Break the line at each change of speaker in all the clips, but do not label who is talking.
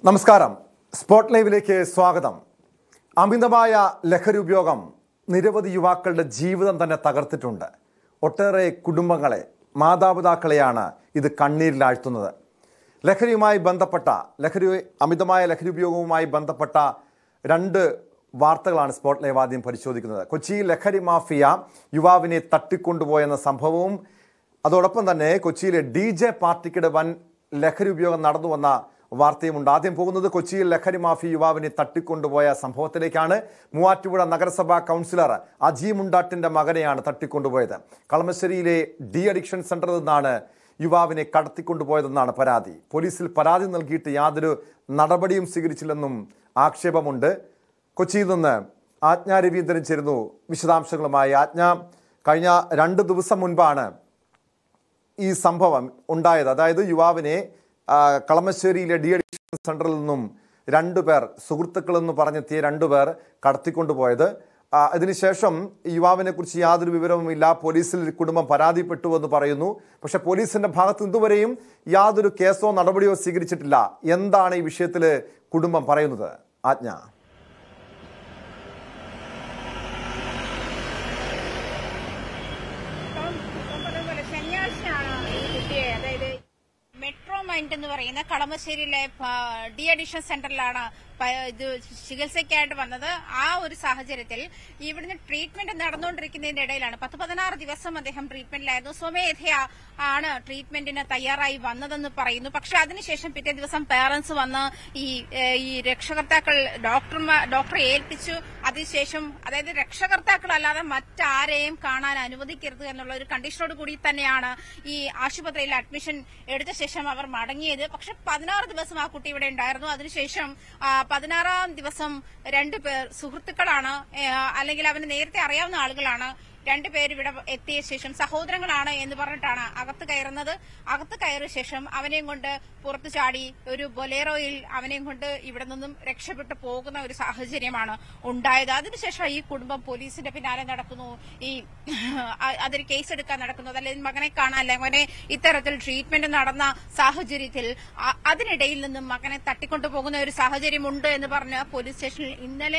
നമസ്കാരം. സ്പോട്ട് ലൈവിലേക്ക് സ്വാഗതം. അമിതമായ ലഹരി ഉപയോഗം നിരവധി യുവാക്കളുടെ ജീവിതം തന്നെ തകർത്തിട്ടുണ്ട്. ഒട്ടേറെ കുടുംബങ്ങളെ, മാതാപിതാക്കളെയാണ് ഇത് കണ്ണീരിലാഴ്ത്തുന്നത്. ലഹരിയുമായി ബന്ധപ്പെട്ട അമിതമായ ലഹരി ഉപയോഗവുമായി ബന്ധപ്പെട്ട രണ്ട് വാർത്തകളാണ് സ്പോട്ട് ലൈവ് ആദ്യം പരിശോധിക്കുന്നത്. കൊച്ചിയിൽ ലഹരി മാഫിയ യുവാവിനെ തട്ടിക്കൊണ്ടുപോയെന്ന സംഭവവും അതോടൊപ്പം തന്നെ കൊച്ചിയിലെ DJ പാർട്ടിക്കിടെ വൻ ലഹരി ഉപയോഗം നടന്നുവന്ന വാർത്തയുമുണ്ട്. ആദ്യം പോകുന്നത് കൊച്ചിയിൽ ലഹരി മാഫിയ യുവാവിനെ തട്ടിക്കൊണ്ടുപോയ സംഭവത്തിലേക്കാണ്. മൂവാറ്റുപുഴ നഗരസഭാ കൗൺസിലർ അജി മുണ്ടാട്ടിന്റെ മകനെയാണ് തട്ടിക്കൊണ്ടുപോയത്. കളമശ്ശേരിയിലെ ഡി അഡിക്ഷൻ സെന്ററിൽ നിന്നാണ് യുവാവിനെ കടത്തിക്കൊണ്ടുപോയതെന്നാണ് പരാതി. പോലീസിൽ പരാതി നൽകിയിട്ട് യാതൊരു നടപടിയും സ്വീകരിച്ചില്ലെന്നും ആക്ഷേപമുണ്ട്. കൊച്ചിയിൽ നിന്ന് ആജ്ഞ രവീന്ദ്രൻ ചേരുന്നു വിശദാംശങ്ങളുമായി. ആജ്ഞ, കഴിഞ്ഞ 2 ദിവസം മുൻപാണ് ഈ സംഭവം ഉണ്ടായത്. അതായത് യുവാവിനെ കളമശ്ശേരിയിലെ ഡി അഡിക്ഷൻ സെന്ററിൽ നിന്നും 2 പേർ, സുഹൃത്തുക്കളെന്ന് പറഞ്ഞെത്തിയ 2 പേർ കടത്തിക്കൊണ്ടുപോയത്. അതിനുശേഷം യുവാവിനെ കുറിച്ച് യാതൊരു വിവരവുമില്ല, പോലീസിൽ കുടുംബം പരാതിപ്പെട്ടുവെന്ന് പറയുന്നു. പക്ഷെ പോലീസിന്റെ ഭാഗത്ത് ഇതുവരെയും യാതൊരു കേസോ നടപടിയോ സ്വീകരിച്ചിട്ടില്ല. എന്താണ് ഈ വിഷയത്തിൽ കുടുംബം പറയുന്നത്? ആജ്ഞ.
മെട്രോ മൈൻഡ് എന്ന് പറയുന്ന കളമശ്ശേരിയിലെ ഡി അഡിക്ഷൻ സെന്ററിലാണ് ഇത് ചികിത്സയ്ക്കായിട്ട് വന്നത്. ആ ഒരു സാഹചര്യത്തിൽ ഇവിടുന്ന് ട്രീറ്റ്മെന്റ് നടന്നുകൊണ്ടിരിക്കുന്നതിന്റെ ഇടയിലാണ് 10-16 ദിവസം അദ്ദേഹം ട്രീറ്റ്മെന്റിലായിരുന്നു. സ്വമേധയാ ആണ് ട്രീറ്റ്മെന്റിന് തയ്യാറായി വന്നതെന്ന് പറയുന്നു. പക്ഷെ അതിനുശേഷം പിറ്റേ ദിവസം പേരന്റ്സ് വന്ന് ഈ രക്ഷകർത്താക്കൾ ഡോക്ടറെ ഏൽപ്പിച്ചു. അതിനുശേഷം അതായത് രക്ഷകർത്താക്കളല്ലാതെ മറ്റാരെയും കാണാൻ അനുവദിക്കരുത് എന്നുള്ള ഒരു കണ്ടീഷനോട് കൂടി തന്നെയാണ് ഈ ആശുപത്രിയിൽ അഡ്മിഷൻ എടുത്ത ശേഷം അവർ മടങ്ങിയത്. പക്ഷെ 16 ദിവസം ആ കുട്ടി ഇവിടെ ഉണ്ടായിരുന്നു. അതിനുശേഷം 16-ാം ദിവസം 2 പേർ സുഹൃത്തുക്കളാണ്, അല്ലെങ്കിൽ അവന് നേരത്തെ അറിയാവുന്ന ആളുകളാണ്. 2 പേര് ഇവിടെ എത്തിയ ശേഷം സഹോദരങ്ങളാണ് എന്ന് പറഞ്ഞിട്ടാണ് അകത്ത് കയറുന്നത്. അകത്ത് കയറിയ ശേഷം അവനെയും കൊണ്ട് പുറത്തു ചാടി ഒരു ബൊലേറോയിൽ അവനെയും കൊണ്ട് ഇവിടെ നിന്നും രക്ഷപ്പെട്ടു പോകുന്ന ഒരു സാഹചര്യമാണ് ഉണ്ടായത്. അതിനുശേഷം ഈ കുടുംബം പോലീസിന്റെ പിന്നാലെ നടക്കുന്നു. അതൊരു കേസെടുക്കാൻ നടക്കുന്നത്, അല്ലെങ്കിൽ മകനെ കാണാൻ, അല്ലെങ്കിൽ മകനെ ഇത്തരത്തിൽ ട്രീറ്റ്മെന്റ് നടന്ന സാഹചര്യത്തിൽ അതിനിടയിൽ നിന്നും മകനെ തട്ടിക്കൊണ്ടു പോകുന്ന ഒരു സാഹചര്യമുണ്ട് എന്ന് പറഞ്ഞ് പോലീസ് സ്റ്റേഷനിൽ ഇന്നലെ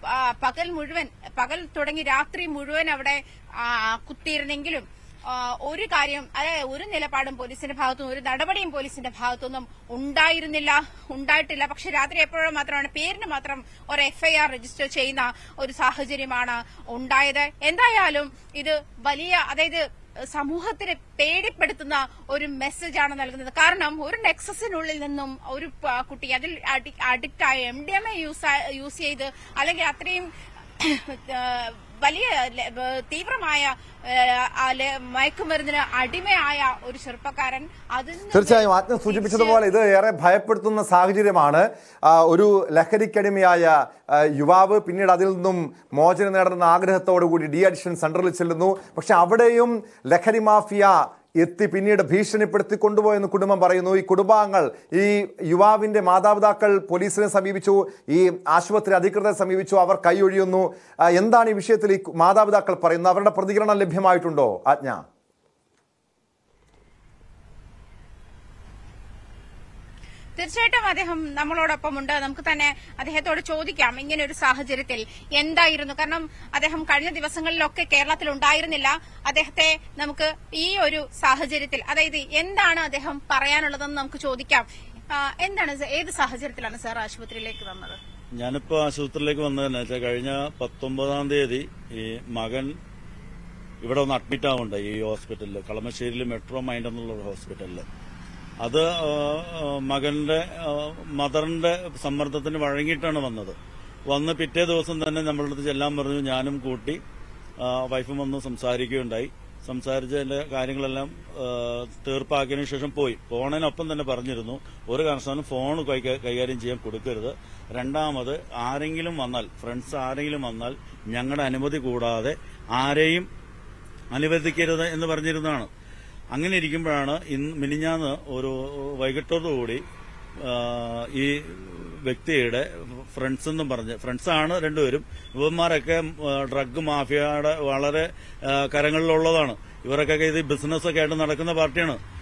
പകൽ തുടങ്ങി രാത്രി മുഴുവൻ അവിടെ കുത്തിയിരുന്നെങ്കിലും ഒരു കാര്യം, അതായത് ഒരു നിലപാടും പോലീസിന്റെ ഭാഗത്തുനിന്നും ഒരു നടപടിയും പോലീസിന്റെ ഭാഗത്തുനിന്നും ഉണ്ടായിട്ടില്ല. പക്ഷെ രാത്രി എപ്പോഴും മാത്രമാണ് പേരിന് മാത്രം ഒരു FIR രജിസ്റ്റർ ചെയ്യുന്ന ഒരു സാഹചര്യമാണ് ഉണ്ടായത്. എന്തായാലും ഇത് വലിയ, അതായത് സമൂഹത്തിനെ പേടിപ്പെടുത്തുന്ന ഒരു മെസ്സേജാണ് നൽകുന്നത്. കാരണം ഒരു നെക്സസിനുള്ളിൽ നിന്നും ഒരു കുട്ടി അതിൽ അഡിക്റ്റായ MDMA യൂസ് ചെയ്ത്, അല്ലെങ്കിൽ അത്രയും വലിയ തീവ്രമായ മയക്കുമരുന്നിന് അടിമയായ ഒരു ചെറുപ്പക്കാരൻ,
തീർച്ചയായും ആജ്ഞ സൂചിപ്പിച്ചതുപോലെ ഇത് ഏറെ ഭയപ്പെടുത്തുന്ന സാഹചര്യമാണ്. ഒരു ലഹരിക്കടിമയായ യുവാവ് പിന്നീട് അതിൽ നിന്നും മോചനം നേടുന്ന ആഗ്രഹത്തോടുകൂടി ഡി അഡിക്ഷൻ സെന്ററിൽ ചെല്ലുന്നു. പക്ഷെ അവിടെയും ലഹരി മാഫിയ എത്തി പിന്നീട് ഭീഷണിപ്പെടുത്തി കൊണ്ടുപോയെന്ന് കുടുംബം പറയുന്നു. ഈ കുടുംബാംഗങ്ങൾ, ഈ യുവാവിന്റെ മാതാപിതാക്കൾ പോലീസിനെ സമീപിച്ചു, ഈ ആശുപത്രി അധികൃതരെ സമീപിച്ചു, അവർ കൈയൊഴിയുന്നു. എന്താണ് ഈ വിഷയത്തിൽ ഈ മാതാപിതാക്കൾ പറയുന്നത്? അവരുടെ പ്രതികരണം ലഭ്യമായിട്ടുണ്ടോ ആജ്ഞ?
തീർച്ചയായിട്ടും അദ്ദേഹം നമ്മളോടൊപ്പം ഉണ്ട്. നമുക്ക് തന്നെ അദ്ദേഹത്തോട് ചോദിക്കാം ഇങ്ങനെ ഒരു സാഹചര്യത്തിൽ എന്തായിരുന്നു. കാരണം അദ്ദേഹം കഴിഞ്ഞ ദിവസങ്ങളിലൊക്കെ കേരളത്തിൽ ഉണ്ടായിരുന്നില്ല. അദ്ദേഹത്തെ നമുക്ക് ഈ ഒരു സാഹചര്യത്തിൽ, അതായത് എന്താണ് അദ്ദേഹം പറയാനുള്ളതെന്ന് നമുക്ക് ചോദിക്കാം. എന്താണ്, ഏത് സാഹചര്യത്തിലാണ് സാർ ആശുപത്രിയിലേക്ക് വന്നത്?
ഞാനിപ്പോ ആശുപത്രിയിലേക്ക് വന്നതെന്ന് വെച്ചാൽ കഴിഞ്ഞ 19-ാം തീയതി ഈ മകൻ ഇവിടെ ഒന്ന് അഡ്മിറ്റ് ആവുന്നുണ്ട് ഈ ഹോസ്പിറ്റലിൽ, കളമശ്ശേരിയിൽ മെട്രോ മൈൻഡ് എന്നുള്ള ഹോസ്പിറ്റലിൽ. അത് മകന്റെ മദറിന്റെ സമ്മർദ്ദത്തിന് വഴങ്ങിയിട്ടാണ് വന്ന് പിറ്റേ ദിവസം തന്നെ നമ്മളുടെ അടുത്ത് ചെല്ലാൻ പറഞ്ഞു. ഞാനും കൂട്ടി വൈഫും വന്ന് സംസാരിക്കുകയുണ്ടായി. സംസാരിച്ചതിന്റെ കാര്യങ്ങളെല്ലാം തീർപ്പാക്കിയതിനു ശേഷം പോണതിനൊപ്പം തന്നെ പറഞ്ഞിരുന്നു, ഒരു കാരണവശാലും ഫോൺ കൈകാര്യം ചെയ്യാൻ കൊടുക്കരുത്. രണ്ടാമത് ആരെങ്കിലും വന്നാൽ, ഫ്രണ്ട്സ് ആരെങ്കിലും വന്നാൽ ഞങ്ങളുടെ അനുമതി കൂടാതെ ആരെയും അനുവദിക്കരുത് എന്ന് പറഞ്ഞിരുന്നതാണ്. അങ്ങനെ ഇരിക്കുമ്പോഴാണ് മിനിഞ്ഞാന്ന് ഒരു വൈകിട്ടോടുകൂടി ഈ വ്യക്തിയുടെ ഫ്രണ്ട്സ് എന്നും പറഞ്ഞ്, ഫ്രണ്ട്സാണ് 2 പേരും, ഇവന്മാരൊക്കെ ഡ്രഗ് മാഫിയയുടെ വളരെ കരങ്ങളിലുള്ളതാണ്. ഇവരൊക്കെ ഇത് ബിസിനസ്സൊക്കെ ആയിട്ട് നടക്കുന്ന പാർട്ടിയാണ്.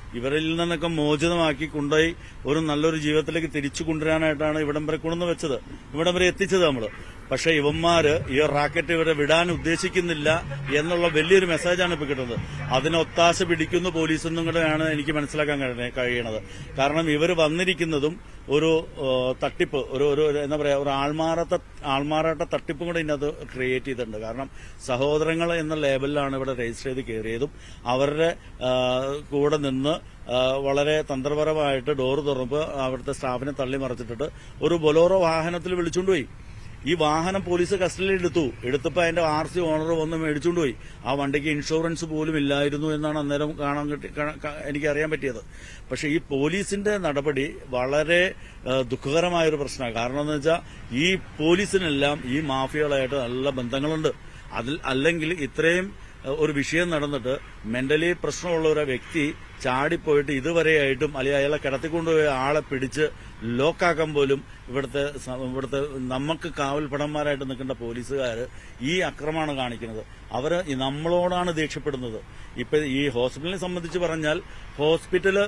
ഇവരിൽ നിന്നൊക്കെ മോചിതമാക്കി കൊണ്ടുപോയി ഒരു നല്ലൊരു ജീവിതത്തിലേക്ക് തിരിച്ചു കൊണ്ടുവരാനായിട്ടാണ് ഇവിടം വരെ കൊണ്ടുവന്ന് ഇവിടം വരെ എത്തിച്ചത് നമ്മള്. പക്ഷെ ഇവന്മാര് ഈ റാക്കറ്റ് ഇവരെ വിടാൻ ഉദ്ദേശിക്കുന്നില്ല എന്നുള്ള വലിയൊരു മെസ്സേജാണ് ഇപ്പൊ കിട്ടുന്നത്. അതിന് ഒത്താശ പിടിക്കുന്നു പോലീസ് എന്നും കൂടെയാണ് എനിക്ക് മനസ്സിലാക്കാൻ കഴിയണത്. കാരണം ഇവർ വന്നിരിക്കുന്നതും ഒരു തട്ടിപ്പ്, ഒരു എന്താ പറയാ, ഒരു ആൾമാറാട്ട തട്ടിപ്പും കൂടെ ഇതിനകത്ത് ക്രിയേറ്റ് ചെയ്തിട്ടുണ്ട്. കാരണം സഹോദരങ്ങൾ എന്ന ലേബലിലാണ് ഇവിടെ രജിസ്റ്റർ ചെയ്ത് കയറിയതും അവരുടെ കൂടെ നിന്ന് വളരെ തന്ത്രപരമായിട്ട് ഡോറ് തുറന്നപ്പോൾ അവിടുത്തെ സ്റ്റാഫിനെ തള്ളി മറിച്ചിട്ടിട്ട് ഒരു ബൊലോറോ വാഹനത്തിൽ വിളിച്ചുകൊണ്ടുപോയി. ഈ വാഹനം പോലീസ് കസ്റ്റഡിയിൽ എടുത്തപ്പോൾ അതിന്റെ RC ഓണർ വന്ന് മേടിച്ചുകൊണ്ടുപോയി. ആ വണ്ടിക്ക് ഇൻഷുറൻസ് പോലും ഇല്ലായിരുന്നു എന്നാണ് അന്നേരം എനിക്കറിയാൻ പറ്റിയത്. പക്ഷെ ഈ പോലീസിന്റെ നടപടി വളരെ ദുഃഖകരമായൊരു പ്രശ്നമാണ്. കാരണം എന്ന് വെച്ചാൽ ഈ പോലീസിനെല്ലാം ഈ മാഫിയകളായിട്ട് നല്ല ബന്ധങ്ങളുണ്ട്. അല്ലെങ്കിൽ ഇത്രയും ഒരു വിഷയം നടന്നിട്ട് മെന്റലി പ്രശ്നമുള്ള ഒരു വ്യക്തി ചാടിപ്പോയിട്ട് ഇതുവരെയായിട്ടും അല്ലെങ്കിൽ അയാളെ കിടത്തിക്കൊണ്ടുപോയ ആളെ പിടിച്ച് ലോക്കാക്കാൻ പോലും ഇവിടുത്തെ നമുക്ക് കാവൽപ്പടന്മാരായിട്ട് നിൽക്കേണ്ട പോലീസുകാർ ഈ അക്രമമാണ് കാണിക്കുന്നത്. അവര് നമ്മളോടാണ് ദേഷ്യപ്പെടുന്നത്. ഇപ്പൊ ഈ ഹോസ്പിറ്റലിനെ സംബന്ധിച്ച് പറഞ്ഞാൽ ഹോസ്പിറ്റല്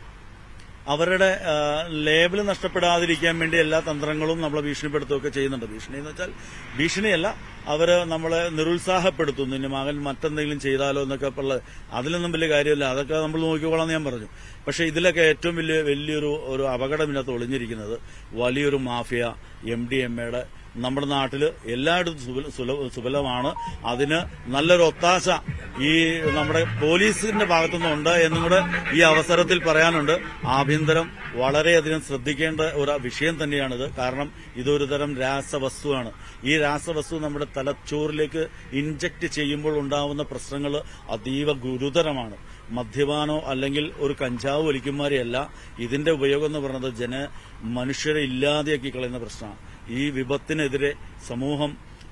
അവരുടെ ലേബിൾ നഷ്ടപ്പെടാതിരിക്കാൻ വേണ്ടി എല്ലാ തന്ത്രങ്ങളും നമ്മളെ ഭീഷണിപ്പെടുത്തുകയൊക്കെ ചെയ്യുന്നുണ്ട്. ഭീഷണി എന്ന് വെച്ചാൽ ഭീഷണിയല്ല, അവര് നമ്മളെ നിരുത്സാഹപ്പെടുത്തുന്നു. ഇനി മകൻ മറ്റെന്തെങ്കിലും ചെയ്താലോ എന്നൊക്കെ ഉള്ളത്. അതിലൊന്നും വലിയ കാര്യമില്ല, അതൊക്കെ നമ്മൾ നോക്കിക്കോളാം എന്ന് ഞാൻ പറഞ്ഞു. പക്ഷെ ഇതിലൊക്കെ ഏറ്റവും വലിയൊരു അപകടം ഇതിനകത്ത് ഒളിഞ്ഞിരിക്കുന്നത് വലിയൊരു മാഫിയ MDMA നമ്മുടെ നാട്ടിൽ എല്ലായിടത്തും സുലഭമാണ്. അതിന് നല്ലൊരു ഒത്താശ ഈ നമ്മുടെ പോലീസിന്റെ ഭാഗത്തുനിന്നുണ്ട് എന്നും കൂടെ ഈ അവസരത്തിൽ പറയാനുണ്ട്. ആഭ്യന്തരം വളരെയധികം ശ്രദ്ധിക്കേണ്ട ഒരു വിഷയം തന്നെയാണിത്. കാരണം ഇതൊരു തരം രാസവസ്തുവാണ്. ഈ രാസവസ്തു നമ്മുടെ തലച്ചോറിലേക്ക് ഇൻജക്ട് ചെയ്യുമ്പോൾ ഉണ്ടാവുന്ന പ്രശ്നങ്ങൾ അതീവ ഗുരുതരമാണ്. മദ്യപാനോ അല്ലെങ്കിൽ ഒരു കഞ്ചാവ് വലിക്കുമാരെയല്ല. ഇതിന്റെ ഉപയോഗം എന്ന് പറയുന്നത് മനുഷ്യരെ ഇല്ലാതെയാക്കി കളയുന്ന പ്രശ്നമാണ്. ഈ വിപത്തിനെതിരെ സമൂഹം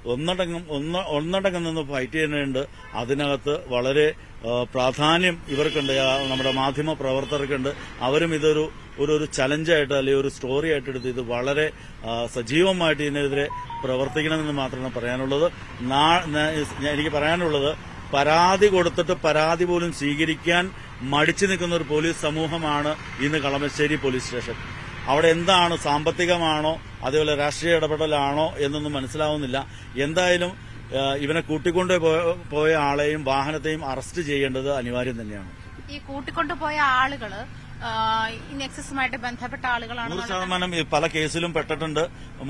ഒന്നടങ്കം നിന്ന് ഫൈറ്റ് ചെയ്യുന്നുണ്ട്. അതിനകത്ത് വളരെ പ്രാധാന്യം ഇവർക്കുണ്ട്, നമ്മുടെ മാധ്യമ പ്രവർത്തകർക്കുണ്ട്. അവരും ഇതൊരു ചലഞ്ചായിട്ട് അല്ലെങ്കിൽ ഒരു സ്റ്റോറി ആയിട്ട് എടുത്ത് ഇത് വളരെ സജീവമായിട്ട് ഇതിനെതിരെ പ്രവർത്തിക്കണമെന്ന് മാത്രമാണ് പറയാനുള്ളത്. എനിക്ക് പറയാനുള്ളത്, പരാതി കൊടുത്തിട്ട് പരാതി പോലും സ്വീകരിക്കാൻ മടിച്ചു നിൽക്കുന്ന ഒരു പോലീസ് സമൂഹമാണ് ഇന്ന് കളമശ്ശേരി പോലീസ് സ്റ്റേഷൻ. അവിടെ എന്താണ്, സാമ്പത്തികമാണോ അതേപോലെ രാഷ്ട്രീയ ഇടപെടലാണോ എന്നൊന്നും മനസ്സിലാവുന്നില്ല. എന്തായാലും ഇവനെ കൂട്ടിക്കൊണ്ടു പോയ ആളെയും വാഹനത്തെയും അറസ്റ്റ് ചെയ്യേണ്ടത് അനിവാര്യം തന്നെയാണ്.
ഈ കൂട്ടിക്കൊണ്ടുപോയ ആളുകള് ഈ നെക്സസുമായിട്ട് ബന്ധപ്പെട്ട ആളുകളാണ്.
100% പല കേസിലും പെട്ടിട്ടുണ്ട്.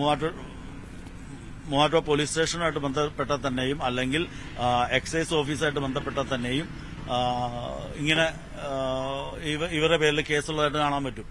മൂവാറ്റുപുഴ പോലീസ് സ്റ്റേഷനുമായിട്ട് ബന്ധപ്പെട്ട തന്നെയും അല്ലെങ്കിൽ എക്സൈസ് ഓഫീസായിട്ട് ബന്ധപ്പെട്ട തന്നെയും ഇങ്ങനെ ഇവരുടെ പേരിൽ കേസുള്ളതായിട്ട് കാണാൻ പറ്റും.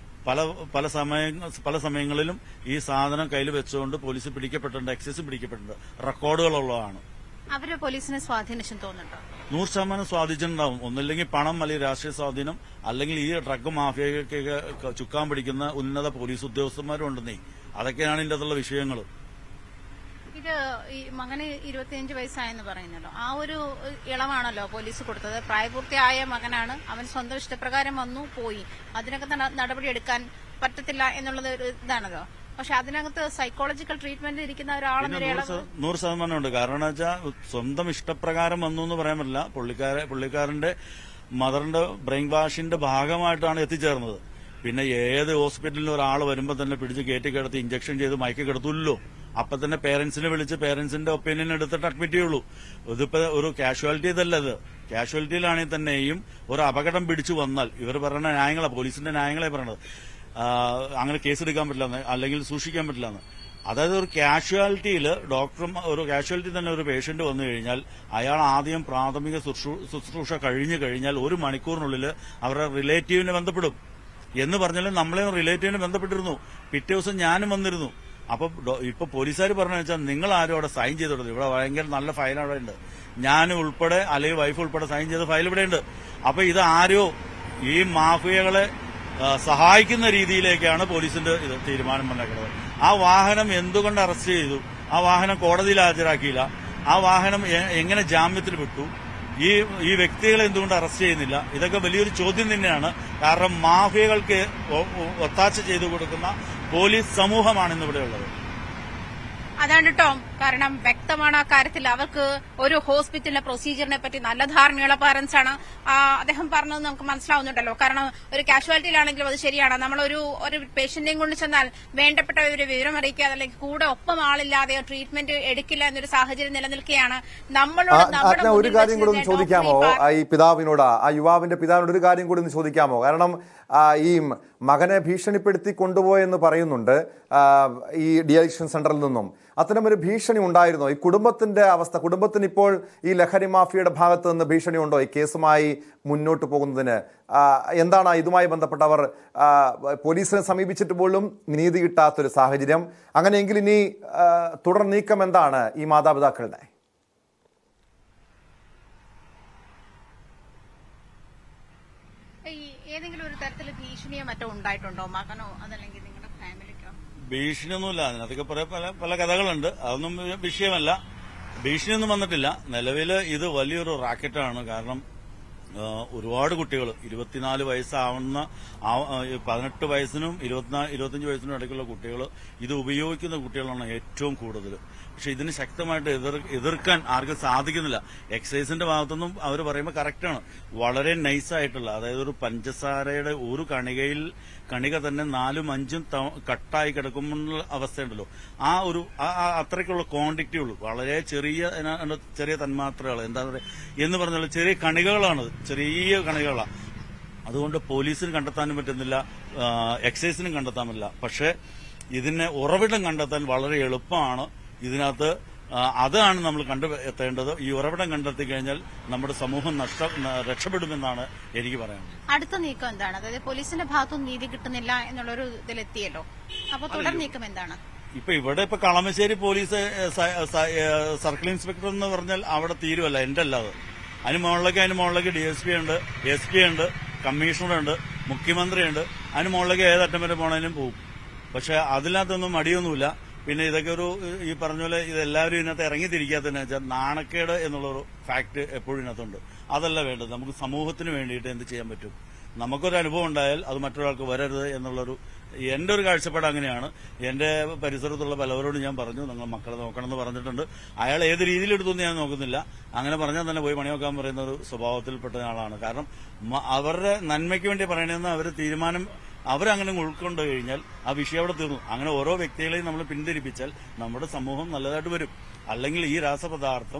പല സമയങ്ങളിലും ഈ സാധനം കയ്യിൽ വെച്ചുകൊണ്ട് പോലീസ് പിടിക്കപ്പെട്ടിട്ടുണ്ട്, എക്സൈസ് പിടിക്കപ്പെട്ടിട്ടുണ്ട്. റെക്കോർഡുകളുള്ളതാണ്.
അവര് പോലീസിനെ സ്വാധീനിച്ചു തോന്നുന്നുണ്ടോ?
100% സ്വാധീനിച്ചിട്ടുണ്ടാവും. ഒന്നില്ലെങ്കിൽ പണം, അല്ലെങ്കിൽ രാഷ്ട്രീയ സ്വാധീനം, അല്ലെങ്കിൽ ഈ ഡ്രഗ് മാഫിയക്കൊക്കെ ചുക്കാൻ പിടിക്കുന്ന ഉന്നത പോലീസ് ഉദ്യോഗസ്ഥന്മാരും ഉണ്ടെന്നേ. അതൊക്കെയാണ് ഇതിന്റെ അകത്തുള്ള വിഷയങ്ങൾ.
ഇത് ഈ മകന് 25 വയസ്സായെന്ന് പറയുന്നല്ലോ, ആ ഒരു ഇളവാണല്ലോ പോലീസ് കൊടുത്തത്. പ്രായപൂർത്തിയായ മകനാണ്, അവൻ സ്വന്തം ഇഷ്ടപ്രകാരം വന്നു പോയി, അതിനൊക്കെ നടപടി എടുക്കാൻ പറ്റത്തില്ല എന്നുള്ളത് ഒരു ഇതാണല്ലോ. പക്ഷെ അതിനകത്ത് സൈക്കോളജിക്കൽ ട്രീറ്റ്മെന്റ് ഇരിക്കുന്ന ഒരാളെന്ന
100% ഉണ്ട്. കാരണം വെച്ചാൽ സ്വന്തം ഇഷ്ടപ്രകാരം വന്നു എന്ന് പറയാൻ പറ്റില്ല. പുള്ളിക്കാരന്റെ മദറിന്റെ ബ്രെയിൻ വാഷിന്റെ ഭാഗമായിട്ടാണ് എത്തിച്ചേർന്നത്. പിന്നെ ഏത് ഹോസ്പിറ്റലിൽ ഒരാൾ വരുമ്പോൾ തന്നെ പിടിച്ച് കയറ്റി ഇഞ്ചക്ഷൻ ചെയ്ത് മയക്കി കിടത്തൂല്ലോ. അപ്പൊ തന്നെ പേരന്റ്സിനെ വിളിച്ച് പേരന്റ്സിന്റെ ഒപ്പീനിയൻ എടുത്തിട്ട് അഡ്മിറ്റ് ചെയ്യുള്ളൂ. ഇതിപ്പോ ഒരു കാഷ്വാലിറ്റി ഇതല്ല. ഇത് കാഷ്വാലിറ്റിയിലാണെങ്കിൽ തന്നെയും ഒരു അപകടം പിടിച്ചു വന്നാൽ ഇവർ പറയുന്ന ന്യായങ്ങളാണ്, പോലീസിന്റെ ന്യായങ്ങളെ പറയണത്. അങ്ങനെ കേസെടുക്കാൻ പറ്റില്ല അല്ലെങ്കിൽ സൂക്ഷിക്കാൻ പറ്റില്ല എന്ന്. അതായത് ഒരു കാഷ്വാലിറ്റിയിൽ ഒരു കാഷ്വാലിറ്റി തന്നെ ഒരു പേഷ്യന്റ് വന്നു കഴിഞ്ഞാൽ അയാൾ ആദ്യം പ്രാഥമിക ശുശ്രൂഷ കഴിഞ്ഞു കഴിഞ്ഞാൽ 1 മണിക്കൂറിനുള്ളിൽ അവരുടെ റിലേറ്റീവിനെ ബന്ധപ്പെടും. എന്ന് പറഞ്ഞാലും നമ്മളെ റിലേറ്റീവിനെ ബന്ധപ്പെട്ടിരുന്നു. പിറ്റേ ദിവസം ഞാനും വന്നിരുന്നു. അപ്പൊ ഇപ്പൊ പോലീസുകാർ പറഞ്ഞു വെച്ചാൽ നിങ്ങൾ ആരും അവിടെ സൈൻ ചെയ്ത് കൊടുത്തു. ഇവിടെ ഭയങ്കര നല്ല ഫയൽ അവിടെ ഉണ്ട്. ഞാൻ ഉൾപ്പെടെ അല്ലെങ്കിൽ വൈഫ് ഉൾപ്പെടെ സൈൻ ചെയ്ത ഫയൽ ഇവിടെ ഉണ്ട്. അപ്പൊ ഇത് ആരോ ഈ മാഫിയകളെ സഹായിക്കുന്ന രീതിയിലേക്കാണ് പോലീസിന്റെ തീരുമാനം വന്നേക്കുന്നത്. ആ വാഹനം എന്തുകൊണ്ട് അറസ്റ്റ് ചെയ്തു? ആ വാഹനം കോടതിയിൽ ഹാജരാക്കിയില്ല. ആ വാഹനം എങ്ങനെ ജാമ്യത്തിൽ വിട്ടു? ഈ വ്യക്തികളെ എന്തുകൊണ്ട് അറസ്റ്റ് ചെയ്യുന്നില്ല? ഇതൊക്കെ വലിയൊരു ചോദ്യം തന്നെയാണ്. കാരണം മാഫിയകൾക്ക് ഒത്താശ ചെയ്തു കൊടുക്കുന്ന പോലീസ് സമൂഹമാണ് ഇന്നിവിടെ ഉള്ളത്.
അതാണ് ടോം. കാരണം വ്യക്തമാണ് ആ കാര്യത്തിൽ അവർക്ക് ഒരു ഹോസ്പിറ്റലിലെ പ്രൊസീജിയറിനെ പറ്റി നല്ല ധാരണയുള്ള പാരന്റ്സ് ആണ്. അദ്ദേഹം പറഞ്ഞത് നമുക്ക് മനസ്സിലാവുന്നുണ്ടല്ലോ. കാരണം ഒരു കാഷ്വാലിറ്റിയിലാണെങ്കിലും അത് ശരിയാണ്. നമ്മളൊരു പേഷ്യന്റിനെയും കൊണ്ട് ചെന്നാൽ വേണ്ടപ്പെട്ട ഒരു വിവരം അറിയിക്കാതെ അല്ലെങ്കിൽ കൂടെ ഒപ്പം ആളില്ലാതെ ട്രീറ്റ്മെന്റ് എടുക്കില്ല എന്നൊരു സാഹചര്യം നിലനിൽക്കുകയാണ്. നമ്മളോട്
ഒരു കാര്യം കൂടി ഒന്ന് ചോദിക്കാമോ ഈ പിതാവിനോട്, ആ യുവാവിന്റെ പിതാവിനോട് ഒരു കാര്യം കൂടി ഒന്ന് ചോദിക്കാമോ? കാരണം ഈ മകനെ ഭീഷണിപ്പെടുത്തി കൊണ്ടുപോയെന്ന് പറയുന്നുണ്ട് ഈ ഡി അഡിക്ഷൻ സെന്ററിൽ നിന്നും. അത്തരമൊരു ഭീഷണി ഉണ്ടായിരുന്നോ? ഈ കുടുംബത്തിന്റെ അവസ്ഥ, കുടുംബത്തിന് ഇപ്പോൾ ഈ ലഹരി മാഫിയയുടെ ഭാഗത്ത് നിന്ന് ഭീഷണി ഉണ്ടോ ഈ കേസുമായി മുന്നോട്ട് പോകുന്നതിന്? എന്താണ് ഇതുമായി ബന്ധപ്പെട്ടവർ പോലീസിനെ സമീപിച്ചിട്ട് പോലും നീതി കിട്ടാത്തൊരു സാഹചര്യം? അങ്ങനെയെങ്കിൽ ഇനി തുടർ നീക്കം എന്താണ് ഈ മാതാപിതാക്കളുടെ?
ഏതെങ്കിലും ഒരു തരത്തിൽ ഭീഷണിയോ മറ്റോ ഉണ്ടായിട്ടുണ്ടോ മകനോ അതല്ലെങ്കിൽ നിങ്ങളുടെ ഫാമിലിക്കോ?
ഭീഷണിയൊന്നുമില്ല. അതിനകത്തൊക്കെ പല കഥകളുണ്ട്. അതൊന്നും വിഷയമല്ല. ഭീഷണിയൊന്നും വന്നിട്ടില്ല. നിലവിൽ ഇത് വലിയൊരു റാക്കറ്റാണ്. കാരണം ഒരുപാട് കുട്ടികൾ 24 വയസ്സാവുന്ന 18 വയസ്സിനും 25 വയസ്സിനും ഇടയ്ക്കുള്ള കുട്ടികൾ ഇത് ഉപയോഗിക്കുന്ന കുട്ടികളാണ് ഏറ്റവും കൂടുതൽ. പക്ഷെ ഇതിന് ശക്തമായിട്ട് എതിർക്കാൻ ആർക്കും സാധിക്കുന്നില്ല. എക്സൈസിന്റെ ഭാഗത്തുനിന്നും അവർ പറയുമ്പോൾ കറക്റ്റാണ്. വളരെ നൈസായിട്ടുള്ള, അതായത് ഒരു പഞ്ചസാരയുടെ ഒരു കണിക തന്നെ 4ഉം 5ഉം കട്ടായി കിടക്കുമ്പോൾ അവസ്ഥയുണ്ടല്ലോ, ആ ഒരു അത്രയ്ക്കുള്ള ക്വാണ്ടിറ്റി ഉള്ളൂ. വളരെ ചെറിയ തന്മാത്രകൾ എന്താ പറയുക എന്ന് പറഞ്ഞാൽ ചെറിയ കണികകളാണ്, ചെറിയ കണികകളാണ്. അതുകൊണ്ട് പോലീസിന് കണ്ടെത്താനും പറ്റുന്നില്ല, എക്സൈസിനും കണ്ടെത്താൻ പറ്റില്ല. പക്ഷെ ഇതിനെ ഉറവിടം കണ്ടെത്താൻ വളരെ എളുപ്പമാണ്. ഇതിനകത്ത് അതാണ് നമ്മൾ കണ്ടെത്തേണ്ടത്. ഈ ഉറവിടം കണ്ടെത്തി കഴിഞ്ഞാൽ നമ്മുടെ സമൂഹം രക്ഷപ്പെടുമെന്നാണ് എനിക്ക് പറയാനുള്ളത്.
അടുത്ത നീക്കം എന്താണ്? അതായത് പോലീസിന്റെ ഭാഗത്തും നീതി കിട്ടുന്നില്ല എന്നുള്ളൊരു ഇതിലെത്തിയല്ലോ. അപ്പോൾ തുടർ നീക്കം എന്താണ്?
ഇവിടെ കളമശ്ശേരി പോലീസ് സർക്കിൾ ഇൻസ്പെക്ടർ എന്ന് പറഞ്ഞാൽ അവിടെ തീരുമല്ല, എന്റെ അല്ലാതെ. അതിന് മുകളിലേക്ക് DSP ഉണ്ട്, SP ഉണ്ട്, കമ്മീഷണറുണ്ട്, മുഖ്യമന്ത്രിയുണ്ട്. അതിന് മുകളിലേക്ക് ഏതറ്റം വരെ പോണേലും പോകും. പക്ഷെ അതിനകത്തൊന്നും മടിയൊന്നുമില്ല. പിന്നെ ഇതൊക്കെ ഈ പറഞ്ഞ പോലെ ഇതെല്ലാവരും ഇതിനകത്ത് ഇറങ്ങിത്തിരിക്കാത്തതെന്ന് വെച്ചാൽ നാണക്കേട് എന്നുള്ളൊരു ഫാക്ട് എപ്പോഴും ഇതിനകത്തുണ്ട്. അതല്ല വേണ്ടത്. നമുക്ക് സമൂഹത്തിന് വേണ്ടിയിട്ട് എന്ത് ചെയ്യാൻ പറ്റും? നമുക്കൊരു അനുഭവം ഉണ്ടായാൽ അത് മറ്റൊരാൾക്ക് വരരുത് എന്നുള്ളൊരു എന്റെ ഒരു കാഴ്ചപ്പാട് അങ്ങനെയാണ്. എന്റെ പരിസരത്തുള്ള പലവരോട് ഞാൻ പറഞ്ഞു, നിങ്ങൾ മക്കളെ നോക്കണമെന്ന് പറഞ്ഞിട്ടുണ്ട്. അയാൾ ഏത് രീതിയിൽ എടുത്തൊന്നും ഞാൻ നോക്കുന്നില്ല. അങ്ങനെ പറഞ്ഞാൽ തന്നെ പോയി പണി നോക്കാൻ പറയുന്ന ഒരു സ്വഭാവത്തിൽപ്പെട്ട ആളാണ്. കാരണം അവരുടെ നന്മയ്ക്ക് വേണ്ടി പറയണമെന്ന് അവർ തീരുമാനം അവരങ്ങനെ ഉൾക്കൊണ്ടു കഴിഞ്ഞാൽ ആ വിഷയം അവിടെ തീർന്നു. അങ്ങനെ ഓരോ വ്യക്തികളെയും നമ്മൾ പിന്തിരിപ്പിച്ചാൽ നമ്മുടെ സമൂഹം നല്ലതായിട്ട് വരും. അല്ലെങ്കിൽ ഈ രാസപദാർത്ഥം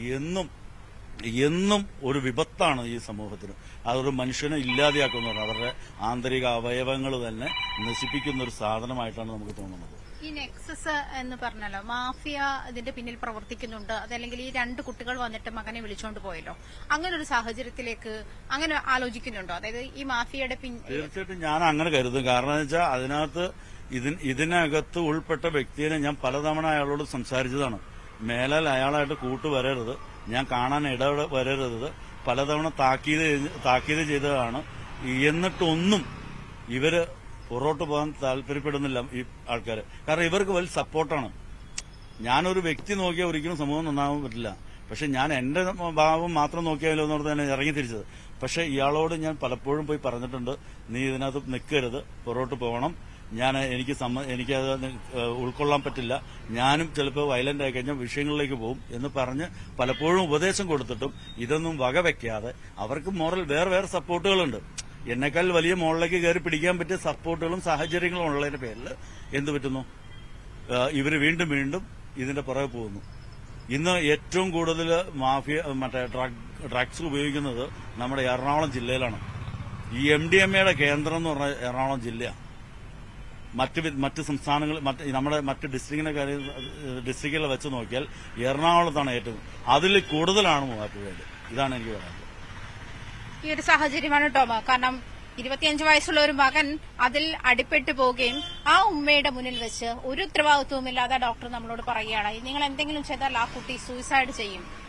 എന്നും ഒരു വിപത്താണ് ഈ സമൂഹത്തിന്. അതൊരു മനുഷ്യനെ ഇല്ലാതെയാക്കുന്ന, അവരുടെ ആന്തരിക അവയവങ്ങൾ തന്നെ നശിപ്പിക്കുന്ന ഒരു സാധനമായിട്ടാണ് നമുക്ക് തോന്നുന്നത്.
ഈ നെക്സസ് എന്ന് പറഞ്ഞല്ലോ, മാഫിയ ഇതിന്റെ പിന്നിൽ പ്രവർത്തിക്കുന്നുണ്ട്. അതല്ലെങ്കിൽ ഈ 2 കുട്ടികൾ വന്നിട്ട് മകനെ വിളിച്ചോണ്ട് പോയല്ലോ, അങ്ങനെ ഒരു സാഹചര്യത്തിലേക്ക് അങ്ങനെ ആലോചിക്കുന്നുണ്ടോ? അതായത് ഈ മാഫിയയുടെ
തീർച്ചയായിട്ടും ഞാൻ അങ്ങനെ കരുതും. കാരണം എന്ന് വെച്ചാൽ അതിനകത്ത് ഇതിനകത്ത് ഉൾപ്പെട്ട വ്യക്തിയെ ഞാൻ പലതവണ അയാളോട് സംസാരിച്ചതാണ്. മേലാൽ അയാളായിട്ട് കൂട്ടുവരരുത്, ഞാൻ കാണാൻ വരരുത്, പലതവണ താക്കീത് ചെയ്തതാണ്. എന്നിട്ടൊന്നും ഇവര് പുറകോട്ട് പോകാൻ താല്പര്യപ്പെടുന്നില്ല ഈ ആൾക്കാര്. കാരണം ഇവർക്ക് വലിയ സപ്പോർട്ടാണ്. ഞാനൊരു വ്യക്തി നോക്കിയാൽ ഒരിക്കലും സമൂഹം നന്നാവാൻ പറ്റില്ല. പക്ഷെ ഞാൻ എന്റെ ഭാവം മാത്രം നോക്കിയാലോ എന്നോർത്ത് തന്നെ ഇറങ്ങി തിരിച്ചത്. പക്ഷെ ഇയാളോട് ഞാൻ പലപ്പോഴും പോയി പറഞ്ഞിട്ടുണ്ട്, നീ ഇതിനകത്ത് നിൽക്കരുത്, പുറകോട്ട് പോകണം, എനിക്കത് ഉൾക്കൊള്ളാൻ പറ്റില്ല, ഞാനും ചിലപ്പോൾ വയലന്റ് ആയി കഴിഞ്ഞാൽ വിഷയങ്ങളിലേക്ക് പോകും എന്ന് പറഞ്ഞ് പലപ്പോഴും ഉപദേശം കൊടുത്തിട്ടും ഇതൊന്നും വകവെക്കാതെ അവർക്ക് വേറെ സപ്പോർട്ടുകളുണ്ട്. എന്നെക്കാൾ വലിയ മുകളിലേക്ക് കയറി പിടിക്കാൻ പറ്റിയ സപ്പോർട്ടുകളും സാഹചര്യങ്ങളും ഉള്ളതിന്റെ പേരിൽ എന്ത് പറ്റുന്നു, ഇവര് വീണ്ടും ഇതിന്റെ പുറകെ പോകുന്നു. ഇന്ന് ഏറ്റവും കൂടുതൽ ഡ്രഗ്സ് ഉപയോഗിക്കുന്നത് നമ്മുടെ എറണാകുളം ജില്ലയിലാണ്. ഈ MDMA കേന്ദ്രം എന്ന് പറഞ്ഞ എറണാകുളം ജില്ലയാണ്. മറ്റ് സംസ്ഥാനങ്ങൾ നമ്മുടെ മറ്റ് ഡിസ്ട്രിക്റ്റുകളെ വെച്ച് നോക്കിയാൽ എറണാകുളത്താണ് ഏറ്റവും, അതിൽ കൂടുതലാണ് മൂവാറ്റുപുഴയിൽ. ഇതാണ് എനിക്ക് പറയാനുള്ളത്.
ഈ ഒരു സാഹചര്യമാണ് ടോമ. കാരണം 25 വയസ്സുള്ള ഒരു മകൻ അതിൽ അടിപ്പെട്ടു പോവുകയും ആ ഉമ്മയുടെ മുന്നിൽ വെച്ച് ഒരു ഉത്തരവാദിത്വവുമില്ലാതെ ഡോക്ടർ നമ്മളോട് പറയുകയാണ്, നിങ്ങൾ എന്തെങ്കിലും ചെയ്താൽ ആ കുട്ടി സൂയിസൈഡ് ചെയ്യും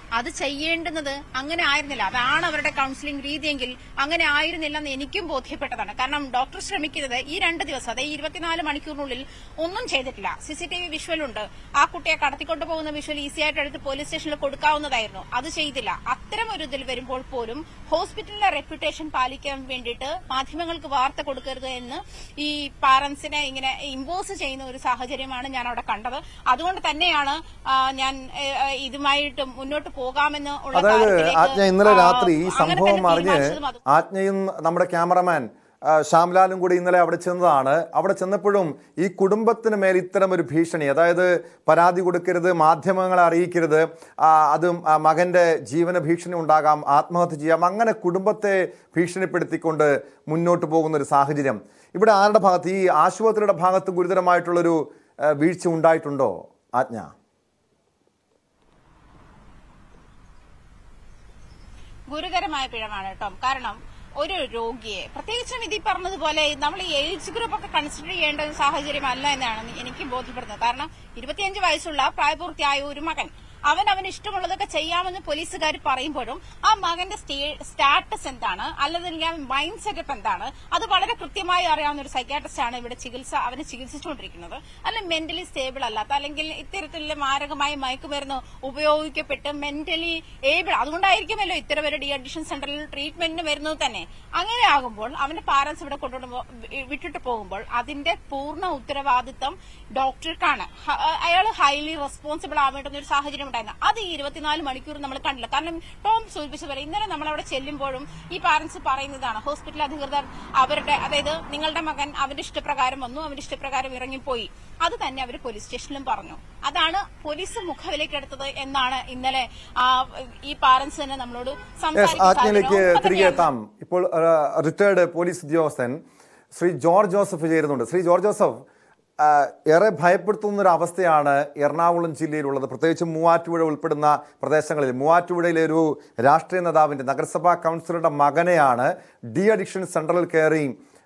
അത് ചെയ്യേണ്ടുന്നത് അങ്ങനെ ആയിരുന്നില്ല. അതാണ് അവരുടെ കൌൺസിലിംഗ് രീതിയെങ്കിൽ അങ്ങനെ ആയിരുന്നില്ലെന്ന് എനിക്കും ബോധ്യപ്പെട്ടതാണ്. കാരണം ഡോക്ടർ ശ്രമിക്കുന്നത് ഈ 2 ദിവസം, അതായത് 24 മണിക്കൂറിനുള്ളിൽ ഒന്നും ചെയ്തിട്ടില്ല. CCTV വിഷ്വൽ ഉണ്ട്. ആ കുട്ടിയെ കടത്തിക്കൊണ്ടു പോകുന്ന വിഷ്വൽ ഈസി ആയിട്ട് എടുത്ത് പോലീസ് സ്റ്റേഷനിൽ കൊടുക്കാവുന്നതായിരുന്നു. അത് ചെയ്തില്ല. അത്തരം ഒരു ഇതിൽ വരുമ്പോൾ പോലും ഹോസ്പിറ്റലിന്റെ റെപ്യൂട്ടേഷൻ പാലിക്കാൻ വേണ്ടിയിട്ട് മാധ്യമങ്ങൾക്ക് വാർത്ത കൊടുക്കരുത് എന്ന് ഈ പാരന്റ്സിനെ ഇങ്ങനെ ഇമ്പോസ് ചെയ്യുന്ന ഒരു സാഹചര്യമാണ് ഞാൻ അവിടെ കണ്ടത്. അതുകൊണ്ട് തന്നെയാണ് ഞാൻ ഇതുമായിട്ട് മുന്നോട്ട് പോകാമെന്ന് ഉള്ള.
അതായത് ആജ്ഞ ഇന്നലെ രാത്രി ഈ സംഭവം അറിഞ്ഞ് ആജ്ഞയും നമ്മുടെ ക്യാമറമാൻ ശ്യാംലാലും കൂടി ഇന്നലെ അവിടെ ചെന്നതാണ്. അവിടെ ചെന്നപ്പോഴും ഈ കുടുംബത്തിന് മേൽ ഇത്തരം ഒരു ഭീഷണി, അതായത് പരാതി കൊടുക്കരുത്, മാധ്യമങ്ങളെ അറിയിക്കരുത്, അത് മകന്റെ ജീവന ഭീഷണി ഉണ്ടാകാം, ആത്മഹത്യ ചെയ്യാം, അങ്ങനെ കുടുംബത്തെ ഭീഷണിപ്പെടുത്തിക്കൊണ്ട് മുന്നോട്ട് പോകുന്ന ഒരു സാഹചര്യം ഇവിടെ ആരുടെ ഭാഗത്ത്, ഈ ആശുപത്രിയുടെ ഭാഗത്ത് ഗുരുതരമായിട്ടുള്ളൊരു വീഴ്ച ഉണ്ടായിട്ടുണ്ടോ ആജ്ഞ?
ഗുരുതരമായ പിഴവാണ് കേട്ടോ. കാരണം ഒരു രോഗിയെ, പ്രത്യേകിച്ചും ഇതിൽ പറഞ്ഞതുപോലെ നമ്മൾ ഈ ഏജ് ഗ്രൂപ്പ് ഒക്കെ കൺസിഡർ ചെയ്യേണ്ട ഒരു സാഹചര്യമല്ല എന്നാണ് എനിക്ക് ബോധ്യപ്പെടുന്നത്. കാരണം 25 വയസ്സുള്ള പ്രായപൂർത്തിയായ ഒരു മകൻ, അവന് ഇഷ്ടമുള്ളതൊക്കെ ചെയ്യാമെന്ന് പോലീസുകാർ പറയുമ്പോഴും ആ മകന്റെ സ്റ്റാറ്റസ് എന്താണ്, അല്ലെങ്കിൽ മൈൻഡ് സെറ്റപ്പ് എന്താണ്, അത് വളരെ കൃത്യമായി അറിയാവുന്ന ഒരു സൈക്യാട്രിസ്റ്റ് ആണ് ഇവിടെ അവനെ ചികിത്സിച്ചുകൊണ്ടിരിക്കുന്നത്. അല്ലെങ്കിൽ മെന്റലി സ്റ്റേബിൾ അല്ലാത്ത, അല്ലെങ്കിൽ ഇത്തരത്തിലുള്ള മാരകമായ മയക്കുമരുന്ന് ഉപയോഗിക്കപ്പെട്ട് മെന്റലി ഏബിൾ, അതുകൊണ്ടായിരിക്കുമല്ലോ ഇത്തരം ഒരു ഡി അഡിക്ഷൻ സെന്ററിൽ ട്രീറ്റ്മെന്റിന് വരുന്നത് തന്നെ. അങ്ങനെ ആകുമ്പോൾ അവന്റെ പാരന്റ്സ് ഇവിടെ വിട്ടിട്ട് പോകുമ്പോൾ അതിന്റെ പൂർണ്ണ ഉത്തരവാദിത്വം ഡോക്ടർക്കാണ്. അയാൾ ഹൈലി റെസ്പോൺസിബിൾ ആവേണ്ടുന്ന ഒരു സാഹചര്യം ഉണ്ടായിരുന്നു. അത് ഈ 24 മണിക്കൂർ നമ്മൾ കണ്ടില്ല. കാരണം ടോം സൂചിപ്പിച്ച പോലെ ഇന്നലെ നമ്മൾ അവിടെ ചെല്ലുമ്പോഴും ഈ പാരന്റ്സ് പറയുന്നതാണ്, ഹോസ്പിറ്റൽ അധികൃതർ അവരുടെ, അതായത് നിങ്ങളുടെ മകൻ അവന്റെ ഇഷ്ടപ്രകാരം വന്നു, അവന്റെ ഇഷ്ടപ്രകാരം ഇറങ്ങിപ്പോയി, അത് തന്നെ അവർ പോലീസ് സ്റ്റേഷനിലും പറഞ്ഞു. അതാണ് പോലീസ് മുഖവിലേക്കെടുത്തത് എന്നാണ് ഇന്നലെ ഈ പാരന്റ്സ് തന്നെ നമ്മളോട്
സംസാരിക്കുന്നത്. തിരികെ എത്താം. ഇപ്പോൾ റിട്ടയർഡ് പോലീസ് ഉദ്യോഗസ്ഥൻ ശ്രീ ജോർജ് ജോസഫ് ചേരുന്നുണ്ട്. ശ്രീ ജോർജ് ജോസഫ്, ഏറെ ഭയപ്പെടുത്തുന്ന ഒരു അവസ്ഥയാണ് എറണാകുളം ജില്ലയിലുള്ളത്, പ്രത്യേകിച്ച് മൂവാറ്റുപുഴ ഉൾപ്പെടുന്ന പ്രദേശങ്ങളിൽ. മൂവാറ്റുപുഴയിലെ ഒരു രാഷ്ട്രീയ നേതാവിൻ്റെ, നഗരസഭാ കൗൺസിലറുടെ മകനെയാണ് ഡി അഡിക്ഷൻ സെന്ററിൽ കയറി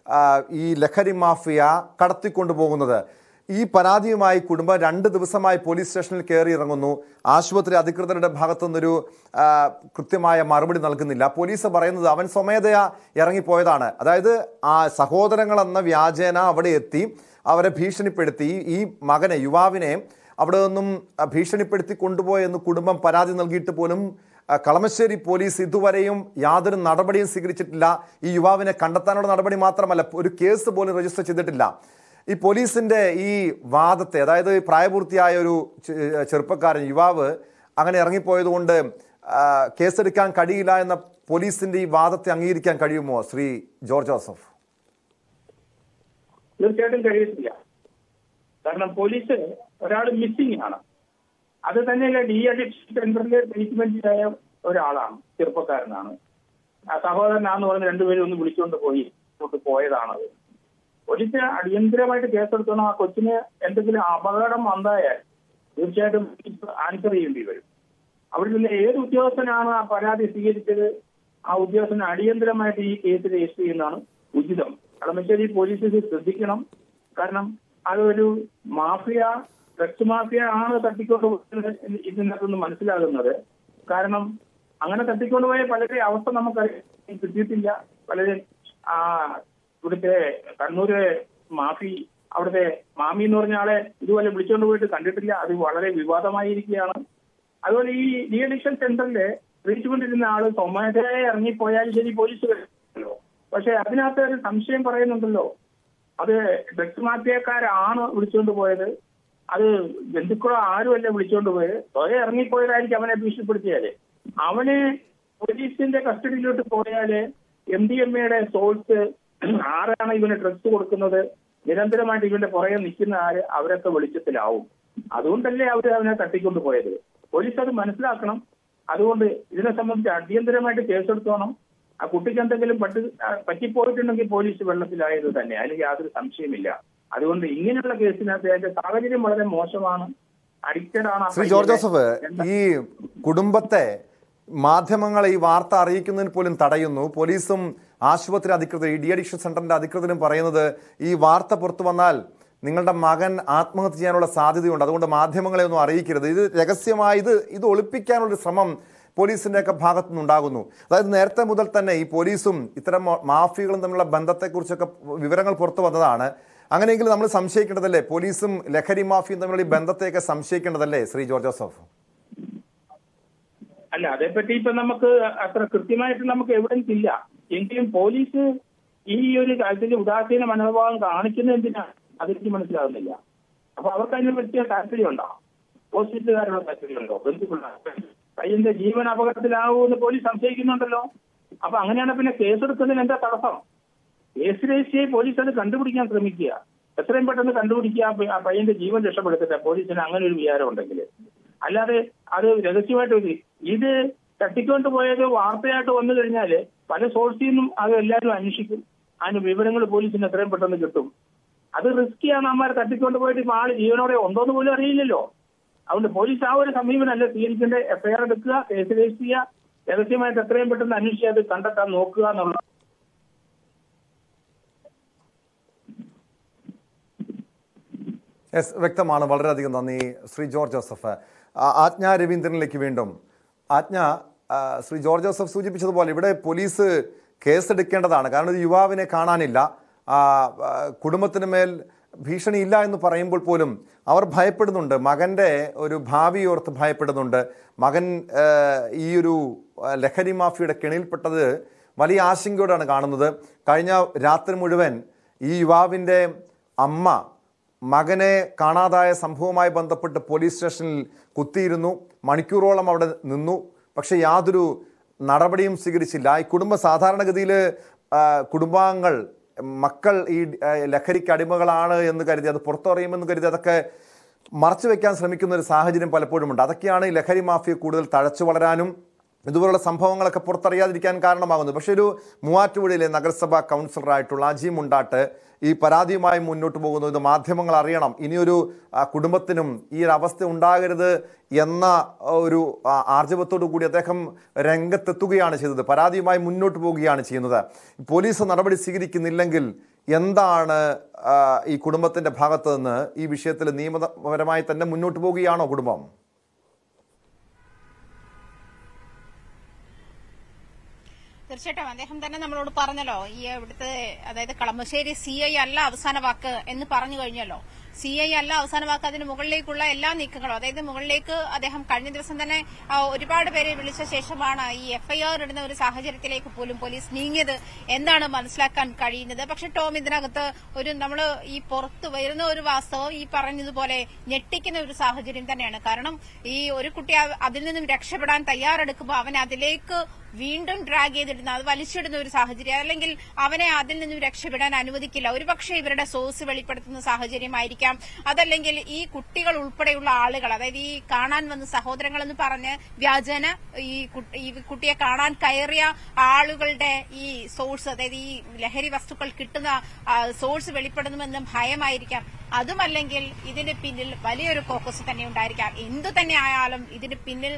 ഈ ലഹരി മാഫിയ കടത്തിക്കൊണ്ടുപോകുന്നത്. ഈ പരാതിയുമായി കുടുംബം 2 ദിവസമായി പോലീസ് സ്റ്റേഷനിൽ കയറി ഇറങ്ങുന്നു. ആശുപത്രി അധികൃതരുടെ ഭാഗത്തുനിന്നൊരു കൃത്യമായ മറുപടി നൽകുന്നില്ല. പോലീസ് പറയുന്നത് അവൻ സ്വമേധയാ ഇറങ്ങിപ്പോയതാണ്. അതായത് ആ സഹോദരങ്ങളെന്ന വ്യാജേന അവിടെ എത്തി അവരെ ഭീഷണിപ്പെടുത്തി, ഈ മകനെ, യുവാവിനെ അവിടെ നിന്നും ഭീഷണിപ്പെടുത്തി കൊണ്ടുപോയെന്ന് കുടുംബം പരാതി നൽകിയിട്ട് പോലും കളമശ്ശേരി പോലീസ് ഇതുവരെയും യാതൊരു നടപടിയും സ്വീകരിച്ചിട്ടില്ല. ഈ യുവാവിനെ കണ്ടെത്താനുള്ള നടപടി മാത്രമല്ല, ഒരു കേസ് പോലും രജിസ്റ്റർ ചെയ്തിട്ടില്ല. ഈ പോലീസിന്റെ ഈ വാദത്തെ, അതായത് പ്രായപൂർത്തിയായ ഒരു ചെറുപ്പക്കാരൻ, യുവാവ് അങ്ങനെ ഇറങ്ങിപ്പോയതുകൊണ്ട് കേസെടുക്കാൻ കഴിയില്ല എന്ന പോലീസിന്റെ ഈ വാദത്തെ അംഗീകരിക്കാൻ കഴിയുമോ ശ്രീ ജോർജ് ജോസഫ്?
തീർച്ചയായിട്ടും കഴിയത്തില്ല. കാരണം പോലീസ് ഒരാൾ മിസ്സിംഗ് ആണ്. അത് തന്നെയല്ല, ഡി അഡിക്ഷൻ സെന്ററിലെ ട്രീറ്റ്മെന്റിലായ ഒരാളാണ്, ചെറുപ്പക്കാരനാണ്. ആ സഹോദരനാന്ന് പറഞ്ഞ് 2 പേരും ഒന്ന് വിളിച്ചുകൊണ്ട് പോയതാണത്. പോലീസ് അടിയന്തരമായിട്ട് കേസെടുക്കണം. ആ കൊച്ചിന് എന്തെങ്കിലും അപകടം വന്നായാൽ തീർച്ചയായിട്ടും ആൻസർ ചെയ്യേണ്ടി വരും. അവിടെ നിന്ന് ഏത് ഉദ്യോഗസ്ഥനാണ് ആ പരാതി സ്വീകരിച്ചത്, ആ ഉദ്യോഗസ്ഥന് അടിയന്തരമായിട്ട് ഈ കേസ് രജിസ്റ്റർ ചെയ്യുന്നതാണ് ഉചിതം. കളമശ്ശേരി പോലീസ് ഇത് ശ്രദ്ധിക്കണം. കാരണം അതൊരു മാഫിയ, ഡ്രഗ്സ് മാഫിയ ആണ് തട്ടിക്കൊണ്ടുപോകുന്നത് ഇതിനകത്തുനിന്ന് മനസ്സിലാകുന്നത്. കാരണം അങ്ങനെ തട്ടിക്കൊണ്ടുപോയ പലരെ അവസ്ഥ നമുക്കറിയാൻ കിട്ടിയിട്ടില്ല. പലരും ഇവിടുത്തെ കണ്ണൂര് മാഫി, അവിടുത്തെ മാമി എന്ന് പറഞ്ഞ ആളെ ഇതുപോലെ വിളിച്ചുകൊണ്ട് പോയിട്ട് കണ്ടിട്ടില്ല. അത് വളരെ വിവാദമായിരിക്കുകയാണ്. അതുപോലെ ഈ ഡി അഡിക്ഷൻ സെന്ററിൽ വിളിച്ചുകൊണ്ടിരുന്ന ആള് സ്വമേധയാ ഇറങ്ങിപ്പോയാലും ശരി, പോലീസ് വരുമല്ലോ. പക്ഷെ അതിനകത്ത് ഒരു സംശയം പറയുന്നുണ്ടല്ലോ, അത് ഡ്രഗ്സ് മാഫിയക്കാരാണ് വിളിച്ചുകൊണ്ട് പോയത്, അത് ബന്ധുക്കളോ ആരുമല്ല വിളിച്ചുകൊണ്ട് പോയത്, സ്വയം ഇറങ്ങിപ്പോയതായിരിക്കും അവനെ ഭീഷണിപ്പെടുത്തിയാല്. അവന് പോലീസിന്റെ കസ്റ്റഡിയിലോട്ട് പോയാല് MDMA സോഴ്സ് ആരാണ് ഇവന് ഡ്രഗ്സ് കൊടുക്കുന്നത്, നിരന്തരമായിട്ട് ഇവന്റെ പുറകെ നിൽക്കുന്ന ആര്, അവരൊക്കെ വെളിച്ചത്തിലാവും. അതുകൊണ്ടല്ലേ അവനെ തട്ടിക്കൊണ്ട് പോയത്. പോലീസ് അത് മനസ്സിലാക്കണം. അതുകൊണ്ട് ഇതിനെ സംബന്ധിച്ച് അടിയന്തരമായിട്ട് കേസെടുത്തോണം. ആ കുട്ടിക്ക് എന്തെങ്കിലും പറ്റിപ്പോയിട്ടുണ്ടെങ്കിൽ പോലീസ് വെള്ളത്തിലായത് തന്നെ, അതിൽ യാതൊരു സംശയമില്ല. അതുകൊണ്ട് ഇങ്ങനെയുള്ള കേസിനകത്ത് അതിന്റെ സാഹചര്യം വളരെ മോശമാണ്, അഡിക്റ്റഡ് ആണ്.
ശ്രീ ജോർജ് ജോസഫ്, ഈ കുടുംബത്തെ മാധ്യമങ്ങളെ ഈ വാർത്ത അറിയിക്കുന്നതിന് പോലും തടയുന്നു. പോലീസും ആശുപത്രി അധികൃതർ, ഈ ഡി അഡിക്ഷൻ സെന്ററിന്റെ അധികൃതരും പറയുന്നത് ഈ വാർത്ത പുറത്തു വന്നാൽ നിങ്ങളുടെ മകൻ ആത്മഹത്യ ചെയ്യാനുള്ള സാധ്യതയുണ്ട്, അതുകൊണ്ട് മാധ്യമങ്ങളെ ഒന്നും അറിയിക്കരുത്, ഇത് രഹസ്യമായി ഇത് ഒളിപ്പിക്കാനുള്ളൊരു ശ്രമം പോലീസിൻ്റെയൊക്കെ ഭാഗത്തു നിന്നുണ്ടാകുന്നു. അതായത് നേരത്തെ മുതൽ തന്നെ ഈ പോലീസും ഇത്തരം മാഫിയകളും തമ്മിലുള്ള ബന്ധത്തെക്കുറിച്ചൊക്കെ വിവരങ്ങൾ പുറത്തു വന്നതാണ്. അങ്ങനെയെങ്കിൽ നമ്മൾ സംശയിക്കേണ്ടതല്ലേ, പോലീസും ലഹരി മാഫിയും തമ്മിലുള്ള ഈ ബന്ധത്തെയൊക്കെ സംശയിക്കേണ്ടതല്ലേ ശ്രീ ജോർജ് ജോസഫ്?
അല്ല, അതേപ്പറ്റി ഇപ്പൊ നമുക്ക് അത്ര കൃത്യമായിട്ട് നമുക്ക് എവിഡൻസ് ഇല്ല. എങ്കിലും പോലീസ് ഈ ഒരു കാര്യത്തിൽ ഉദാസീന മനോഭാവം കാണിക്കുന്നത് എന്തിനാണ് അതെനിക്ക് മനസ്സിലാകുന്നില്ല. അപ്പൊ അവർക്ക് അതിനെ പറ്റിയ താല്പര്യമുണ്ടോ? ഹോസ്പിറ്റലുകാരുടെ താല്പര്യമുണ്ടോ? ബന്ധുക്കളുടെ പയ്യന്റെ ജീവൻ അപകടത്തിലാവുമെന്ന് പോലീസ് സംശയിക്കുന്നുണ്ടല്ലോ. അപ്പൊ അങ്ങനെയാണ് പിന്നെ കേസെടുക്കുന്നതിന് എന്താ തടസ്സം? കേസ് രജിസ്റ്റർ ചെയ്ത് പോലീസ് അത് കണ്ടുപിടിക്കാൻ ശ്രമിക്കുക, എത്രയും പെട്ടെന്ന് കണ്ടുപിടിക്കുക, ആ പയ്യന്റെ ജീവൻ രക്ഷപ്പെടുത്തില്ല പോലീസിന് അങ്ങനെ ഒരു വിചാരം ഉണ്ടെങ്കിൽ. അല്ലാതെ അത് രഹസ്യമായിട്ട് ഇത് തട്ടിക്കൊണ്ട് പോയത് വാർത്തയായിട്ട് വന്നു കഴിഞ്ഞാൽ പല സോഴ്സിൽ നിന്നും അത് എല്ലാവരും അന്വേഷിക്കും. അതിന് വിവരങ്ങൾ പോലീസിന് എത്രയും പെട്ടെന്ന് കിട്ടും. അത് റിസ്കിയാണ്. അമ്മമാർ തട്ടിക്കൊണ്ട് പോയിട്ട് ഇപ്പൊ ആള് ജീവനോടെ ഉണ്ടോന്ന് പോലും അറിയില്ലല്ലോ. അതുകൊണ്ട് പോലീസ് ആ ഒരു സമീപനമല്ല സ്വീകരിക്കേണ്ട. എഫ്ഐആർ എടുക്കുക, കേസ് രജിസ്റ്റർ ചെയ്യുക, രഹസ്യമായിട്ട് എത്രയും പെട്ടെന്ന് അന്വേഷിച്ച് അത് കണ്ടെത്താൻ നോക്കുക എന്നുള്ള.
വ്യക്തമാണ്. വളരെയധികം നന്ദി ശ്രീ ജോർജ് ജോസഫ്. ആജ്ഞ രവീന്ദ്രനിലേക്ക് വീണ്ടും. ആജ്ഞ, ശ്രീ ജോർജ് ജോസഫ് സൂചിപ്പിച്ചതുപോലെ ഇവിടെ പോലീസ് കേസെടുക്കേണ്ടതാണ്. കാരണം ഒരു യുവാവിനെ കാണാനില്ല, കുടുംബത്തിന് മേൽ ഭീഷണിയില്ല എന്ന് പറയുമ്പോൾ പോലും അവർ ഭയപ്പെടുന്നുണ്ട്. മകൻ്റെ ഒരു ഭാവി ഓർത്ത് ഭയപ്പെടുന്നുണ്ട്. മകൻ ഈ ഒരു ലഹരി മാഫിയുടെ കെണിയിൽപ്പെട്ടത് വലിയ ആശങ്കയോടാണ് കാണുന്നത്. കഴിഞ്ഞ രാത്രി മുഴുവൻ ഈ യുവാവിൻ്റെ അമ്മ മകനെ കാണാതായ സംഭവവുമായി ബന്ധപ്പെട്ട് പോലീസ് സ്റ്റേഷനിൽ കുത്തിയിരുന്നു. മണിക്കൂറോളം അവിടെ നിന്നു. പക്ഷേ യാതൊരു നടപടിയും സ്വീകരിച്ചില്ല. ഈ കുടുംബം സാധാരണഗതിയിൽ കുടുംബാംഗങ്ങൾ മക്കൾ ഈ ലഹരിക്ക് അടിമകളാണ് എന്ന് കരുതി, അത് പുറത്തറിയുമെന്ന് കരുതി അതൊക്കെ മറച്ചു വെക്കാൻ ശ്രമിക്കുന്ന ഒരു സാഹചര്യം പലപ്പോഴുമുണ്ട്. അതൊക്കെയാണ് ഈ ലഹരി മാഫിയ കൂടുതൽ തഴച്ചു വളരാനും ഇതുപോലുള്ള സംഭവങ്ങളൊക്കെ പുറത്തറിയാതിരിക്കാൻ കാരണമാകുന്നത്. പക്ഷേ ഒരു മൂവാറ്റുപുഴയിലെ നഗരസഭാ കൗൺസിലറായിട്ടുള്ള അജി മുണ്ടാട്ട് ഈ പരാതിയുമായി മുന്നോട്ട് പോകുന്നു. ഇത് മാധ്യമങ്ങൾ അറിയണം, ഇനിയൊരു കുടുംബത്തിനും ഈ ഒരു അവസ്ഥ ഉണ്ടാകരുത് എന്ന ഒരു ആർജവത്തോടു കൂടി അദ്ദേഹം രംഗത്തെത്തുകയാണ് ചെയ്തത്. പരാതിയുമായി മുന്നോട്ട് പോവുകയാണ് ചെയ്യുന്നത്. പോലീസ് നടപടി സ്വീകരിക്കുന്നില്ലെങ്കിൽ എന്താണ് ഈ കുടുംബത്തിൻ്റെ ഭാഗത്ത് നിന്ന് ഈ വിഷയത്തിൽ നിയമപരമായി തന്നെ മുന്നോട്ട് പോവുകയാണോ കുടുംബം?
തീർച്ചയായിട്ടും അദ്ദേഹം തന്നെ നമ്മളോട് പറഞ്ഞല്ലോ, ഈ ഇവിടുത്തെ അതായത് കളമശ്ശേരി CI അല്ല അവസാന വാക്ക് എന്ന് പറഞ്ഞു കഴിഞ്ഞല്ലോ. CI അല്ല അവസാന വാക്ക്. അതിന് മുകളിലേക്കുള്ള എല്ലാ നീക്കങ്ങളും, അതായത് മുകളിലേക്ക് അദ്ദേഹം കഴിഞ്ഞ ദിവസം തന്നെ ഒരുപാട് പേരെ വിളിച്ച ശേഷമാണ് ഈ FIR ഇടുന്ന ഒരു സാഹചര്യത്തിലേക്ക് പോലും പോലീസ് നീങ്ങിയത് എന്താണ് മനസ്സിലാക്കാൻ കഴിയുന്നത്. പക്ഷെ ടോം, ഇതിനകത്ത് ഒരു നമ്മള് ഈ പുറത്തു വരുന്ന ഒരു വാസ്തവം ഈ പറഞ്ഞതുപോലെ ഞെട്ടിക്കുന്ന ഒരു സാഹചര്യം തന്നെയാണ്. കാരണം ഈ ഒരു കുട്ടി അതിൽ നിന്നും രക്ഷപ്പെടാൻ തയ്യാറെടുക്കുമ്പോൾ അവനെ അതിലേക്ക് വീണ്ടും ഡ്രാഗ് ചെയ്തിടുന്ന, അത് വലിച്ചിടുന്ന ഒരു സാഹചര്യം, അല്ലെങ്കിൽ അവനെ അതിൽ നിന്നും രക്ഷപ്പെടാൻ അനുവദിക്കില്ല. ഒരുപക്ഷെ ഇവരുടെ സോഴ്സ് വെളിപ്പെടുത്തുന്ന സാഹചര്യമായിരിക്കും. അതല്ലെങ്കിൽ ഈ കുട്ടികൾ ഉൾപ്പെടെയുള്ള ആളുകൾ, അതായത് ഈ കാണാൻ വന്ന സഹോദരങ്ങളെന്ന് പറഞ്ഞ് വ്യാജേന ഈ കുട്ടിയെ കാണാൻ കയറിയ ആളുകളുടെ ഈ സോഴ്സ്, അതായത് ഈ ലഹരി വസ്തുക്കൾ കിട്ടുന്ന സോഴ്സ് വെളിപ്പെടുന്നുമെന്ന് ഭയമായിരിക്കാം. അതുമല്ലെങ്കിൽ ഇതിന് പിന്നിൽ വലിയൊരു ഫോക്കസ് തന്നെ ഉണ്ടായിരിക്കാം. എന്തു തന്നെ ആയാലും ഇതിന് പിന്നിൽ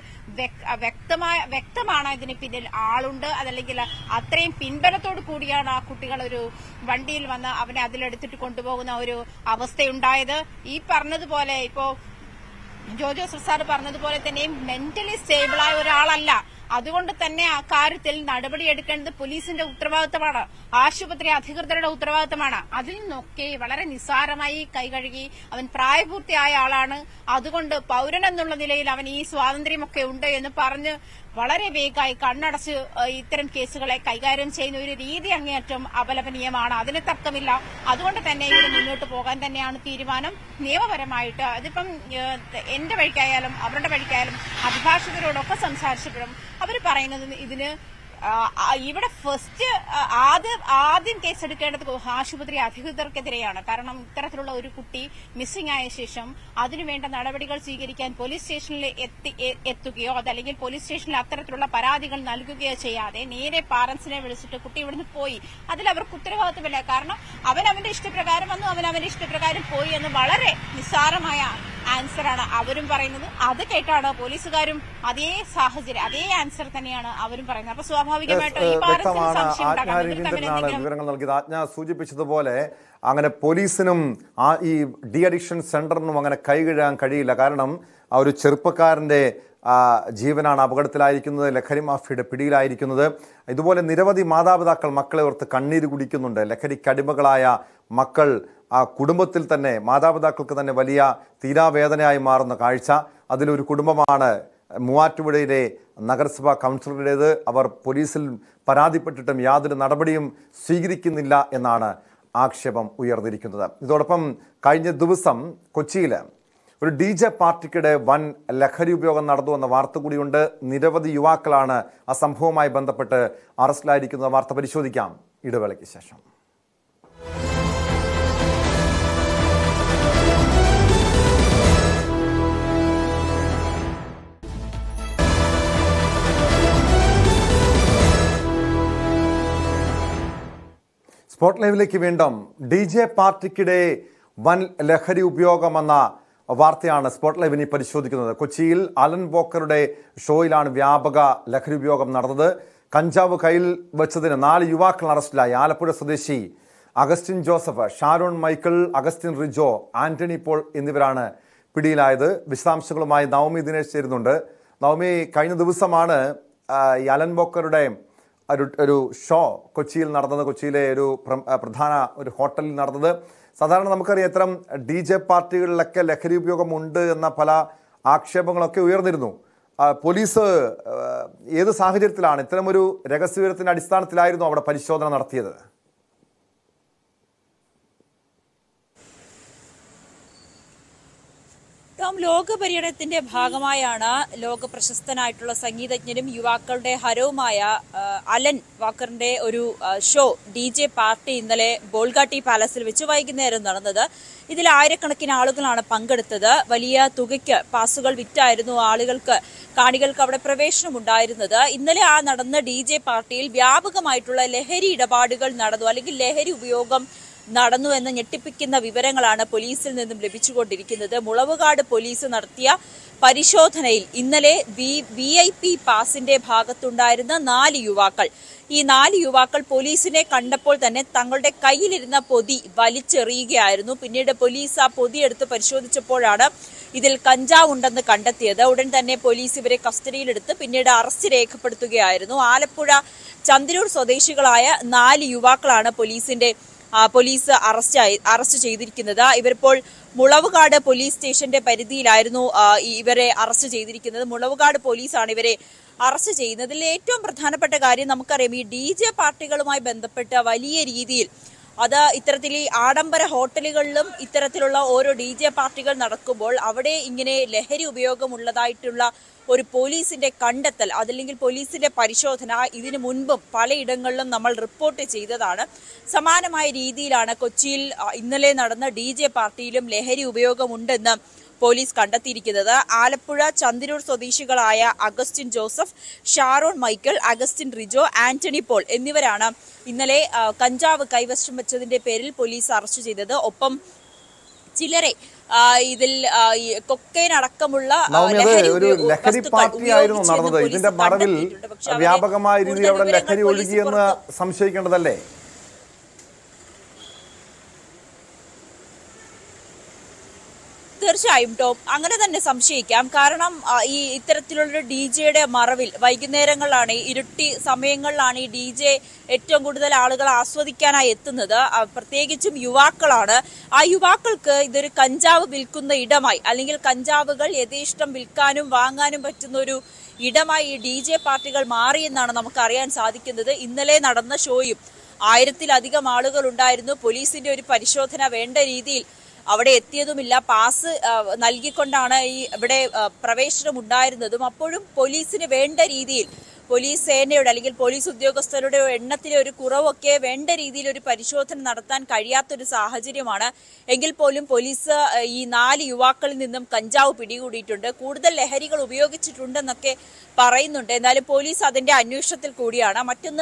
വ്യക്തമാണ് ഇതിന് പിന്നിൽ ആളുണ്ട്. അതല്ലെങ്കിൽ അത്രയും പിൻബലത്തോടു കൂടിയാണ് ആ കുട്ടികൾ ഒരു വണ്ടിയിൽ വന്ന് അവനെ അതിലെടുത്തിട്ട് കൊണ്ടുപോകുന്ന ഒരു അവസ്ഥയുണ്ടായത്. ഈ പറഞ്ഞതുപോലെ ഇപ്പോ ജോർജ് ജോസഫ് സാർ പറഞ്ഞതുപോലെ തന്നെയും മെന്റലി സ്റ്റേബിളായ ഒരാളല്ല. അതുകൊണ്ട് തന്നെ ആ കാര്യത്തിൽ നടപടിയെടുക്കേണ്ടത് പോലീസിന്റെ ഉത്തരവാദിത്തമാണ്, ആശുപത്രി അധികൃതരുടെ ഉത്തരവാദിത്തമാണ്. അതിൽ നിന്നൊക്കെ വളരെ നിസ്സാരമായി കൈകഴുകി അവൻ പ്രായപൂർത്തിയായ ആളാണ്, അതുകൊണ്ട് പൌരൻ എന്നുള്ള നിലയിൽ അവൻ ഈ സ്വാതന്ത്ര്യമൊക്കെ ഉണ്ട് എന്ന് പറഞ്ഞ് വളരെ വേഗമായി കണ്ണടച്ച് ഇത്തരം കേസുകളെ കൈകാര്യം ചെയ്യുന്ന ഒരു രീതി അങ്ങേയറ്റം അപലപനീയമാണ്. അതിന് തർക്കമില്ല. അതുകൊണ്ട് തന്നെ ഇതിന് മുന്നോട്ട് പോകാൻ തന്നെയാണ് തീരുമാനം. നിയമപരമായിട്ട് അതിപ്പം എന്റെ വഴിക്കായാലും അവരുടെ വഴിക്കായാലും അഭിഭാഷകരോടൊക്കെ സംസാരിച്ചപ്പോഴും അവർ പറയുന്നത് ഇതിന് ഇവിടെ ഫസ്റ്റ് ആദ്യം കേസെടുക്കേണ്ടത് ആശുപത്രി അധികൃതർക്കെതിരെയാണ്. കാരണം ഇത്തരത്തിലുള്ള ഒരു കുട്ടി മിസ്സിംഗ് ആയ ശേഷം അതിനുവേണ്ട നടപടികൾ സ്വീകരിക്കാൻ പോലീസ് സ്റ്റേഷനിൽ എത്തുകയോ അതല്ലെങ്കിൽ പോലീസ് സ്റ്റേഷനിൽ അത്തരത്തിലുള്ള പരാതികൾ നൽകുകയോ ചെയ്യാതെ നേരെ പാരന്റ്സിനെ വിളിച്ചിട്ട് കുട്ടി ഇവിടുന്ന് പോയി, അതിൽ അവർക്ക് ഉത്തരവാദിത്തമില്ല. കാരണം അവൻ അവന്റെ ഇഷ്ടപ്രകാരം വന്നു, അവൻ അവന്റെ ഇഷ്ടപ്രകാരം പോയി എന്ന് വളരെ നിസ്സാരമായ ആൻസറാണ് അവരും പറയുന്നത്. അത് കേട്ടാണ് പോലീസുകാരും അതേ സാഹചര്യം അതേ ആൻസർ തന്നെയാണ് അവരും പറയുന്നത്. അപ്പൊ സ്വാഭാവികമായിട്ടും ഈ
വിവരങ്ങൾ നൽകിയത് ആജ്ഞ സൂചിപ്പിച്ചതുപോലെ അങ്ങനെ പോലീസിനും ഈ ഡി അഡിക്ഷൻ സെന്ററിനും അങ്ങനെ കൈകഴുകാൻ കഴിയില്ല. കാരണം ആ ഒരു ചെറുപ്പക്കാരന്റെ ജീവനാണ് അപകടത്തിലായിരിക്കുന്നത്, ലഹരി മാഫിയയുടെ പിടിയിലായിരിക്കുന്നത്. ഇതുപോലെ നിരവധി മാതാപിതാക്കൾ മക്കളെ ഓർത്ത് കണ്ണീര് കുടിക്കുന്നുണ്ട്. ലഹരിക്കടിമകളായ മക്കൾ ആ കുടുംബത്തിൽ തന്നെ മാതാപിതാക്കൾക്ക് തന്നെ വലിയ തീരാവേദനയായി മാറുന്ന കാഴ്ച. അതിലൊരു കുടുംബമാണ് മൂവാറ്റുപുഴയിലെ നഗരസഭാ കൗൺസിലറുടേത്. അവർ പോലീസിൽ പരാതിപ്പെട്ടിട്ടും യാതൊരു നടപടിയും സ്വീകരിക്കുന്നില്ല എന്നാണ് ആക്ഷേപം ഉയർന്നിരിക്കുന്നത്. ഇതോടൊപ്പം കഴിഞ്ഞ ദിവസം കൊച്ചിയിൽ ഒരു DJ പാർട്ടിക്കിടെ വൻ ലഹരി ഉപയോഗം നടന്നു എന്ന വാർത്ത കൂടിയുണ്ട്. നിരവധി യുവാക്കളാണ് ആ സംഭവവുമായി ബന്ധപ്പെട്ട് അറസ്റ്റിലായിരിക്കുന്നത്. വാർത്ത പരിശോധിക്കാം ഇടവേളയ്ക്ക് ശേഷം. സ്പോട്ട് ലൈവിലേക്ക് വീണ്ടും. DJ പാർട്ടിക്കിടെ വൻ ലഹരി ഉപയോഗമെന്ന വാർത്തയാണ് സ്പോട്ട് ലൈവിനെ പരിശോധിക്കുന്നത്. കൊച്ചിയിൽ അലൻ വോക്കറുടെ ഷോയിലാണ് വ്യാപക ലഹരി ഉപയോഗം നടന്നത്. കഞ്ചാവ് കയ്യിൽ വെച്ചതിന് 4 യുവാക്കൾ അറസ്റ്റിലായി. ആലപ്പുഴ സ്വദേശി അഗസ്റ്റിൻ ജോസഫ്, ഷാരോൺ മൈക്കിൾ, അഗസ്റ്റിൻ റിജോ, ആന്റണി പോൾ എന്നിവരാണ് പിടിയിലായത്. വിശദാംശങ്ങളുമായി നവമി ദിനേശ് ചേരുന്നുണ്ട്. നവമി, കഴിഞ്ഞ ദിവസമാണ് ഈ അലൻ വോക്കറുടെ ഒരു ഷോ കൊച്ചിയിൽ നടന്നത്. കൊച്ചിയിലെ ഒരു പ്രധാന ഒരു ഹോട്ടലിൽ നടന്നത്. സാധാരണ നമുക്കറിയാം ഇത്തരം DJ പാർട്ടികളിലൊക്കെ ലഹരി ഉപയോഗം ഉണ്ട് എന്ന പല ആക്ഷേപങ്ങളൊക്കെ ഉയർന്നിരുന്നു. പോലീസ് ഏത് സാഹചര്യത്തിലാണ് ഇത്തരമൊരു രഹസ്യവിവരത്തിന്റെ അടിസ്ഥാനത്തിലായിരുന്നു അവിടെ പരിശോധന നടത്തിയത്?
ലോക പര്യടനത്തിന്റെ ഭാഗമായാണ് ലോക പ്രശസ്തനായിട്ടുള്ള സംഗീതജ്ഞനും യുവാക്കളുടെ ഹരവുമായ അലൻ വാക്കറിന്റെ ഒരു ഷോ DJ പാർട്ടി ഇന്നലെ ബോൾഗാട്ടി പാലസിൽ വെച്ച് വൈകുന്നേരം നടന്നത്. ഇതിൽ ആയിരക്കണക്കിന് ആളുകളാണ് പങ്കെടുത്തത്. വലിയ തുകയ്ക്ക് പാസുകൾ വിറ്റായിരുന്നു കാണികൾക്ക് അവിടെ പ്രവേശനം ഉണ്ടായിരുന്നത്. ഇന്നലെ നടന്ന DJ പാർട്ടിയിൽ വ്യാപകമായിട്ടുള്ള ലഹരി ഇടപാടുകൾ നടന്നു, അല്ലെങ്കിൽ ലഹരി ഉപയോഗം നടന്നു എന്ന ഞെട്ടിപ്പിക്കുന്ന വിവരങ്ങളാണ് പോലീസിൽ നിന്നും ലഭിച്ചുകൊണ്ടിരിക്കുന്നത്. മുളവുകാട് പോലീസ് നടത്തിയ പരിശോധനയിൽ ഇന്നലെ VIP പാസിന്റെ ഭാഗത്തുണ്ടായിരുന്ന 4 യുവാക്കൾ, ഈ 4 യുവാക്കൾ പോലീസിനെ കണ്ടപ്പോൾ തന്നെ തങ്ങളുടെ കയ്യിലിരുന്ന പൊതി വലിച്ചെറിയുകയായിരുന്നു. പിന്നീട് പോലീസ് ആ പൊതി എടുത്ത് പരിശോധിച്ചപ്പോഴാണ് ഇതിൽ കഞ്ചാവ് ഉണ്ടെന്ന് കണ്ടെത്തിയത്. ഉടൻ തന്നെ പോലീസ് ഇവരെ കസ്റ്റഡിയിലെടുത്ത് പിന്നീട് അറസ്റ്റ് രേഖപ്പെടുത്തുകയായിരുന്നു. ആലപ്പുഴ ചന്ദനൂർ സ്വദേശികളായ 4 യുവാക്കളാണ് പോലീസ് അറസ്റ്റ് ചെയ്തിരിക്കുന്നത്. ഇവരിപ്പോൾ മുളവുകാട് പോലീസ് സ്റ്റേഷന്റെ പരിധിയിലായിരുന്നു ഇവരെ അറസ്റ്റ് ചെയ്തിരിക്കുന്നത്. മുളവുകാട് പോലീസാണ് ഇവരെ അറസ്റ്റ് ചെയ്യുന്നത്. ഇതിൽ ഏറ്റവും പ്രധാനപ്പെട്ട കാര്യം നമുക്കറിയാം, ഈ DJ പാർട്ടികളുമായി ബന്ധപ്പെട്ട വലിയ രീതിയിൽ ഇത്തരത്തിൽ ഈ ആഡംബര ഹോട്ടലുകളിലും ഇത്തരത്തിലുള്ള ഓരോ DJ പാർട്ടികൾ നടക്കുമ്പോൾ അവിടെ ഇങ്ങനെ ലഹരി ഉപയോഗമുള്ളതായിട്ടുള്ള ഒരു പോലീസിന്റെ കണ്ടെത്തൽ, അതല്ലെങ്കിൽ പോലീസിന്റെ പരിശോധന ഇതിനു മുൻപും പലയിടങ്ങളിലും നമ്മൾ റിപ്പോർട്ട് ചെയ്തതാണ്. സമാനമായ രീതിയിലാണ് കൊച്ചിയിൽ ഇന്നലെ നടന്ന DJ പാർട്ടിയിലും ലഹരി ഉപയോഗമുണ്ടെന്ന് പോലീസ് കണ്ടെത്തിയിരിക്കുന്നത്. ആലപ്പുഴ ചന്ദനൂർ സ്വദേശികളായ അഗസ്റ്റിൻ ജോസഫ്, ഷാരോൺ മൈക്കിൾ, അഗസ്റ്റിൻ റിജോ, ആന്റണി പോൾ എന്നിവരാണ് ഇന്നലെ കഞ്ചാവ് കൈവശം വെച്ചതിന്റെ പേരിൽ പോലീസ് അറസ്റ്റ് ചെയ്തത്. ഒപ്പം ചിലരെ ഇതിൽ കൊക്കൈൻ അടക്കമുള്ള
ലഹരി പാർട്ടിയായിരുന്നു നടന്നത്. ഇതിന്റെ മറവിൽ വ്യാപകമായ രീതിയിൽ അവിടെ ലഹരി ഒഴുകിയെന്ന് സംശയിക്കേണ്ടതല്ലേ?
തീർച്ചയായും ടോം, അങ്ങനെ തന്നെ സംശയിക്കാം. കാരണം ഈ ഇത്തരത്തിലുള്ള DJയുടെ മറവിൽ വൈകുന്നേരങ്ങളിലാണ്, ഇരുട്ടി സമയങ്ങളിലാണ് ഈ DJ ഏറ്റവും കൂടുതൽ ആളുകൾ ആസ്വദിക്കാനായി എത്തുന്നത്. പ്രത്യേകിച്ചും യുവാക്കളാണ്. ആ യുവാക്കൾക്ക് ഇതൊരു കഞ്ചാവ് വിൽക്കുന്ന ഇടമായി, അല്ലെങ്കിൽ കഞ്ചാവുകൾ യഥേഷ്ടം വിൽക്കാനും വാങ്ങാനും പറ്റുന്ന ഒരു ഇടമായി ഈ DJ പാർട്ടികൾ മാറിയെന്നാണ് നമുക്ക് അറിയാൻ സാധിക്കുന്നത്. ഇന്നലെ നടന്ന ഷോയും 1000-ലധികം ആളുകൾ ഉണ്ടായിരുന്നു. പോലീസിന്റെ ഒരു പരിശോധന വേണ്ട രീതിയിൽ അവിടെ എത്തിയതുമില്ല. പാസ് നൽകിക്കൊണ്ടാണ് ഇവിടെ പ്രവേശനം ഉണ്ടായിരുന്നതും. അപ്പോഴും പോലീസിന് വേണ്ട രീതിയിൽ, പോലീസ് സേനയുടെ അല്ലെങ്കിൽ പോലീസ് ഉദ്യോഗസ്ഥരുടെ എണ്ണത്തിലെ ഒരു കുറവൊക്കെ വേണ്ട രീതിയിൽ ഒരു പരിശോധന നടത്താൻ കഴിയാത്തൊരു സാഹചര്യമാണ്. എങ്കിൽ പോലും പോലീസ് ഈ 4 യുവാക്കളിൽ നിന്നും കഞ്ചാവ് പിടികൂടിയിട്ടുണ്ട്. കൂടുതൽ ലഹരികൾ ഉപയോഗിച്ചിട്ടുണ്ടെന്നൊക്കെ പറയുന്നുണ്ട്. എന്നാലും പോലീസ് അതിന്റെ അന്വേഷണത്തിൽ കൂടിയാണ്. മറ്റൊന്ന്,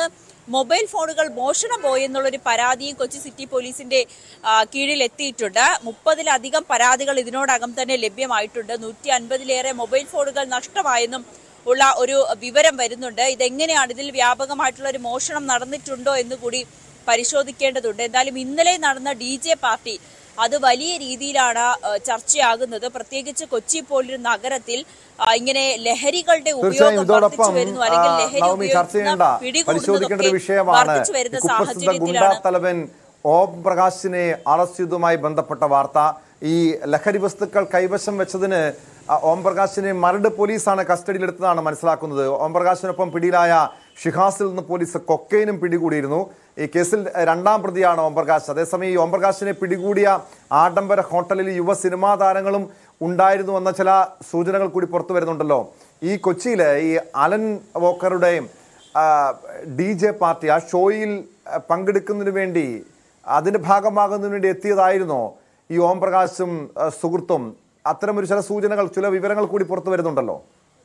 മൊബൈൽ ഫോണുകൾ മോഷണം പോയെന്നുള്ളൊരു പരാതിയും കൊച്ചി സിറ്റി പോലീസിന്റെ കീഴിൽ എത്തിയിട്ടുണ്ട്. 30-ലധികം പരാതികൾ ഇതിനോടകം തന്നെ ലഭ്യമായിട്ടുണ്ട്. 150-ലേറെ മൊബൈൽ ഫോണുകൾ നഷ്ടമായെന്നും ഉള്ള ഒരു വിവരം വരുന്നുണ്ട്. ഇതെങ്ങനെയാണ്, ഇതിൽ വ്യാപകമായിട്ടുള്ള ഒരു മോഷണം നടന്നിട്ടുണ്ടോ എന്നുകൂടി പരിശോധിക്കേണ്ടതുണ്ട്. എന്തായാലും ഇന്നലെ നടന്ന DJ പാർട്ടി അത് വലിയ രീതിയിലാണ് ചർച്ചയാകുന്നത്. പ്രത്യേകിച്ച് കൊച്ചി പോലൊരു നഗരത്തിൽ ഇങ്ങനെ ലഹരികളുടെ ഉപയോഗം വർദ്ധിച്ചു വരുന്നു, അല്ലെങ്കിൽ ലഹരി
പരിശോധിക്കേണ്ട ഒരു വിഷയമാണ് കുപ്രസിദ്ധ ഗുണ്ടാ തലവൻ ഓം പ്രകാശിനെ അറസ്റ്റ് ചെയ്തതുമായി ബന്ധപ്പെട്ട വാർത്ത. ഈ ലഹരി വസ്തുക്കൾ കൈവശം വെച്ചതിന് ഓം പ്രകാശിനെ മരട് പോലീസാണ് കസ്റ്റഡിയിലെടുത്തതാണ് മനസ്സിലാക്കുന്നത്. ഓം പ്രകാശിനൊപ്പം പിടിയിലായ ഷിഹാസിൽ നിന്ന് പോലീസ് കൊക്കൈനും പിടികൂടിയിരുന്നു. ഈ കേസിൽ 2ാം പ്രതിയാണ് ഓം പ്രകാശ്. അതേസമയം ഈ ഓം പ്രകാശിനെ പിടികൂടിയ ആഡംബര ഹോട്ടലിൽ യുവ സിനിമാ താരങ്ങളും ഉണ്ടായിരുന്നു എന്ന ചില സൂചനകൾ കൂടി പുറത്തു വരുന്നുണ്ടല്ലോ. ഈ കൊച്ചിയിലെ ഈ അലൻ വോക്കറുടെ DJ പാർട്ടി ആ ഷോയിൽ പങ്കെടുക്കുന്നതിന് വേണ്ടി, അതിന്റെ ഭാഗമാകുന്നതിന് വേണ്ടി എത്തിയതായിരുന്നോ ഈ ഓം പ്രകാശും സുഹൃത്തും? അത്തരമൊരു ചില സൂചനകൾ, ചില വിവരങ്ങൾ കൂടി പുറത്തു വരുന്നുണ്ടല്ലോ.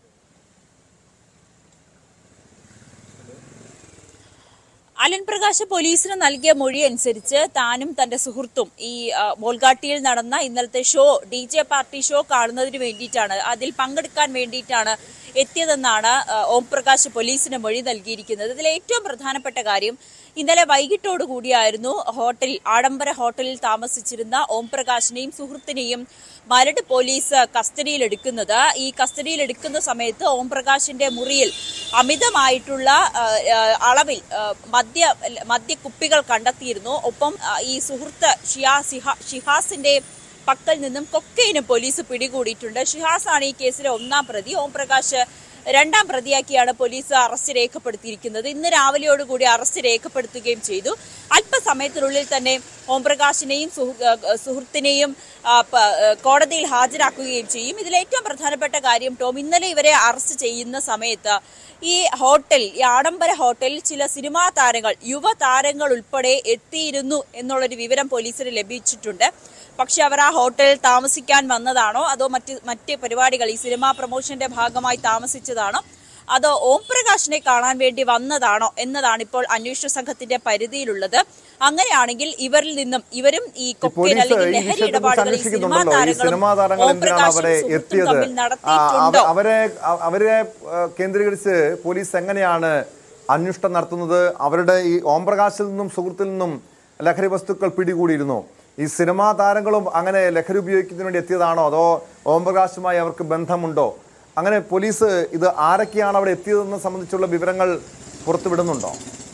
അലൻ പ്രകാശ് പോലീസിന് നൽകിയ മൊഴി അനുസരിച്ച് താനും തന്റെ സുഹൃത്തും ഈ ബോൾഗാട്ടിയിൽ നടന്ന ഇന്നലത്തെ ഷോ, DJ പാർട്ടി ഷോ കാണുന്നതിന് വേണ്ടിയിട്ടാണ്, അതിൽ പങ്കെടുക്കാൻ വേണ്ടിയിട്ടാണ് എത്തിയതെന്നാണ് ഓം പ്രകാശ് പോലീസിന് മൊഴി നൽകിയിരിക്കുന്നത്. ഇതിൽ ഏറ്റവും പ്രധാനപ്പെട്ട കാര്യം, ഇന്നലെ വൈകിട്ടോടുകൂടിയായിരുന്നു ആഡംബര ഹോട്ടലിൽ താമസിച്ചിരുന്ന ഓം പ്രകാശിനെയും സുഹൃത്തിനെയും മരട് പോലീസ് കസ്റ്റഡിയിലെടുക്കുന്നത്. ഈ കസ്റ്റഡിയിലെടുക്കുന്ന സമയത്ത് ഓം പ്രകാശിന്റെ മുറിയിൽ അമിതമായിട്ടുള്ള അളവിൽ മദ്യക്കുപ്പികൾ കണ്ടെത്തിയിരുന്നു. ഒപ്പം ഈ സുഹൃത്ത് ഷിഹാസിന്റെ പക്കൽ നിന്നും കൊക്കൈനും പോലീസ് പിടികൂടിയിട്ടുണ്ട്. ഷിഹാസാണ് ഈ കേസിലെ 1ാം പ്രതി. ഓം പ്രകാശ് 2ാം പ്രതിയാക്കിയാണ് പോലീസ് അറസ്റ്റ് രേഖപ്പെടുത്തിയിരിക്കുന്നത്. ഇന്ന് രാവിലെയോടുകൂടി അറസ്റ്റ് രേഖപ്പെടുത്തുകയും ചെയ്തു. അല്പസമയത്തിനുള്ളിൽ തന്നെ ഓം പ്രകാശിനെയും സുഹൃത്തിനെയും കോടതിയിൽ ഹാജരാക്കുകയും ചെയ്യും. ഇതിൽ ഏറ്റവും പ്രധാനപ്പെട്ട കാര്യം ടോം, ഇന്നലെ ഇവരെ അറസ്റ്റ് ചെയ്യുന്ന സമയത്ത് ഈ ആഡംബര ഹോട്ടലിൽ ചില സിനിമാ താരങ്ങൾ, യുവതാരങ്ങൾ ഉൾപ്പെടെ എത്തിയിരുന്നു എന്നുള്ളൊരു വിവരം പോലീസിന് ലഭിച്ചിട്ടുണ്ട്. പക്ഷെ അവർ ആ ഹോട്ടലിൽ താമസിക്കാൻ വന്നതാണോ, അതോ മറ്റ് പരിപാടികൾ, ഈ സിനിമാ പ്രൊമോഷന്റെ ഭാഗമായി താമസിച്ചതാണോ, അതോ ഓം പ്രകാശിനെ കാണാൻ വേണ്ടി വന്നതാണോ എന്നതാണ് ഇപ്പോൾ അന്വേഷണ സംഘത്തിന്റെ പരിധിയിലുള്ളത്. അങ്ങനെയാണെങ്കിൽ ഇവരിൽ നിന്നും ഇവരും ഈ കൊക്കൈൻ അല്ലെങ്കിൽ ലഹരി ഇടപാടുകൾ സിനിമാ താരങ്ങളും ഓം പ്രകാശും തമ്മിൽ നടത്തിയിട്ടുണ്ടോ,
അവരെ കേന്ദ്രീകരിച്ച് പോലീസ് എങ്ങനെയാണ് അന്വേഷണം നടത്തുന്നത്? അവരുടെ ഈ ഓം പ്രകാശിൽ നിന്നും സുഹൃത്തിൽ നിന്നും ലഹരി വസ്തുക്കൾ പിടികൂടിയിരുന്നു. ഈ സിനിമാ താരങ്ങളും അങ്ങനെ ലഹരി ഉപയോഗിക്കുന്നതിന് വേണ്ടി എത്തിയതാണോ, അതോ ഓം പ്രകാശുമായി അവർക്ക് ബന്ധമുണ്ടോ? അങ്ങനെ പോലീസ് ഇത് ആരൊക്കെയാണ് അവിടെ എത്തിയതെന്ന് സംബന്ധിച്ചുള്ള വിവരങ്ങൾ പുറത്തുവിടുന്നുണ്ടോ?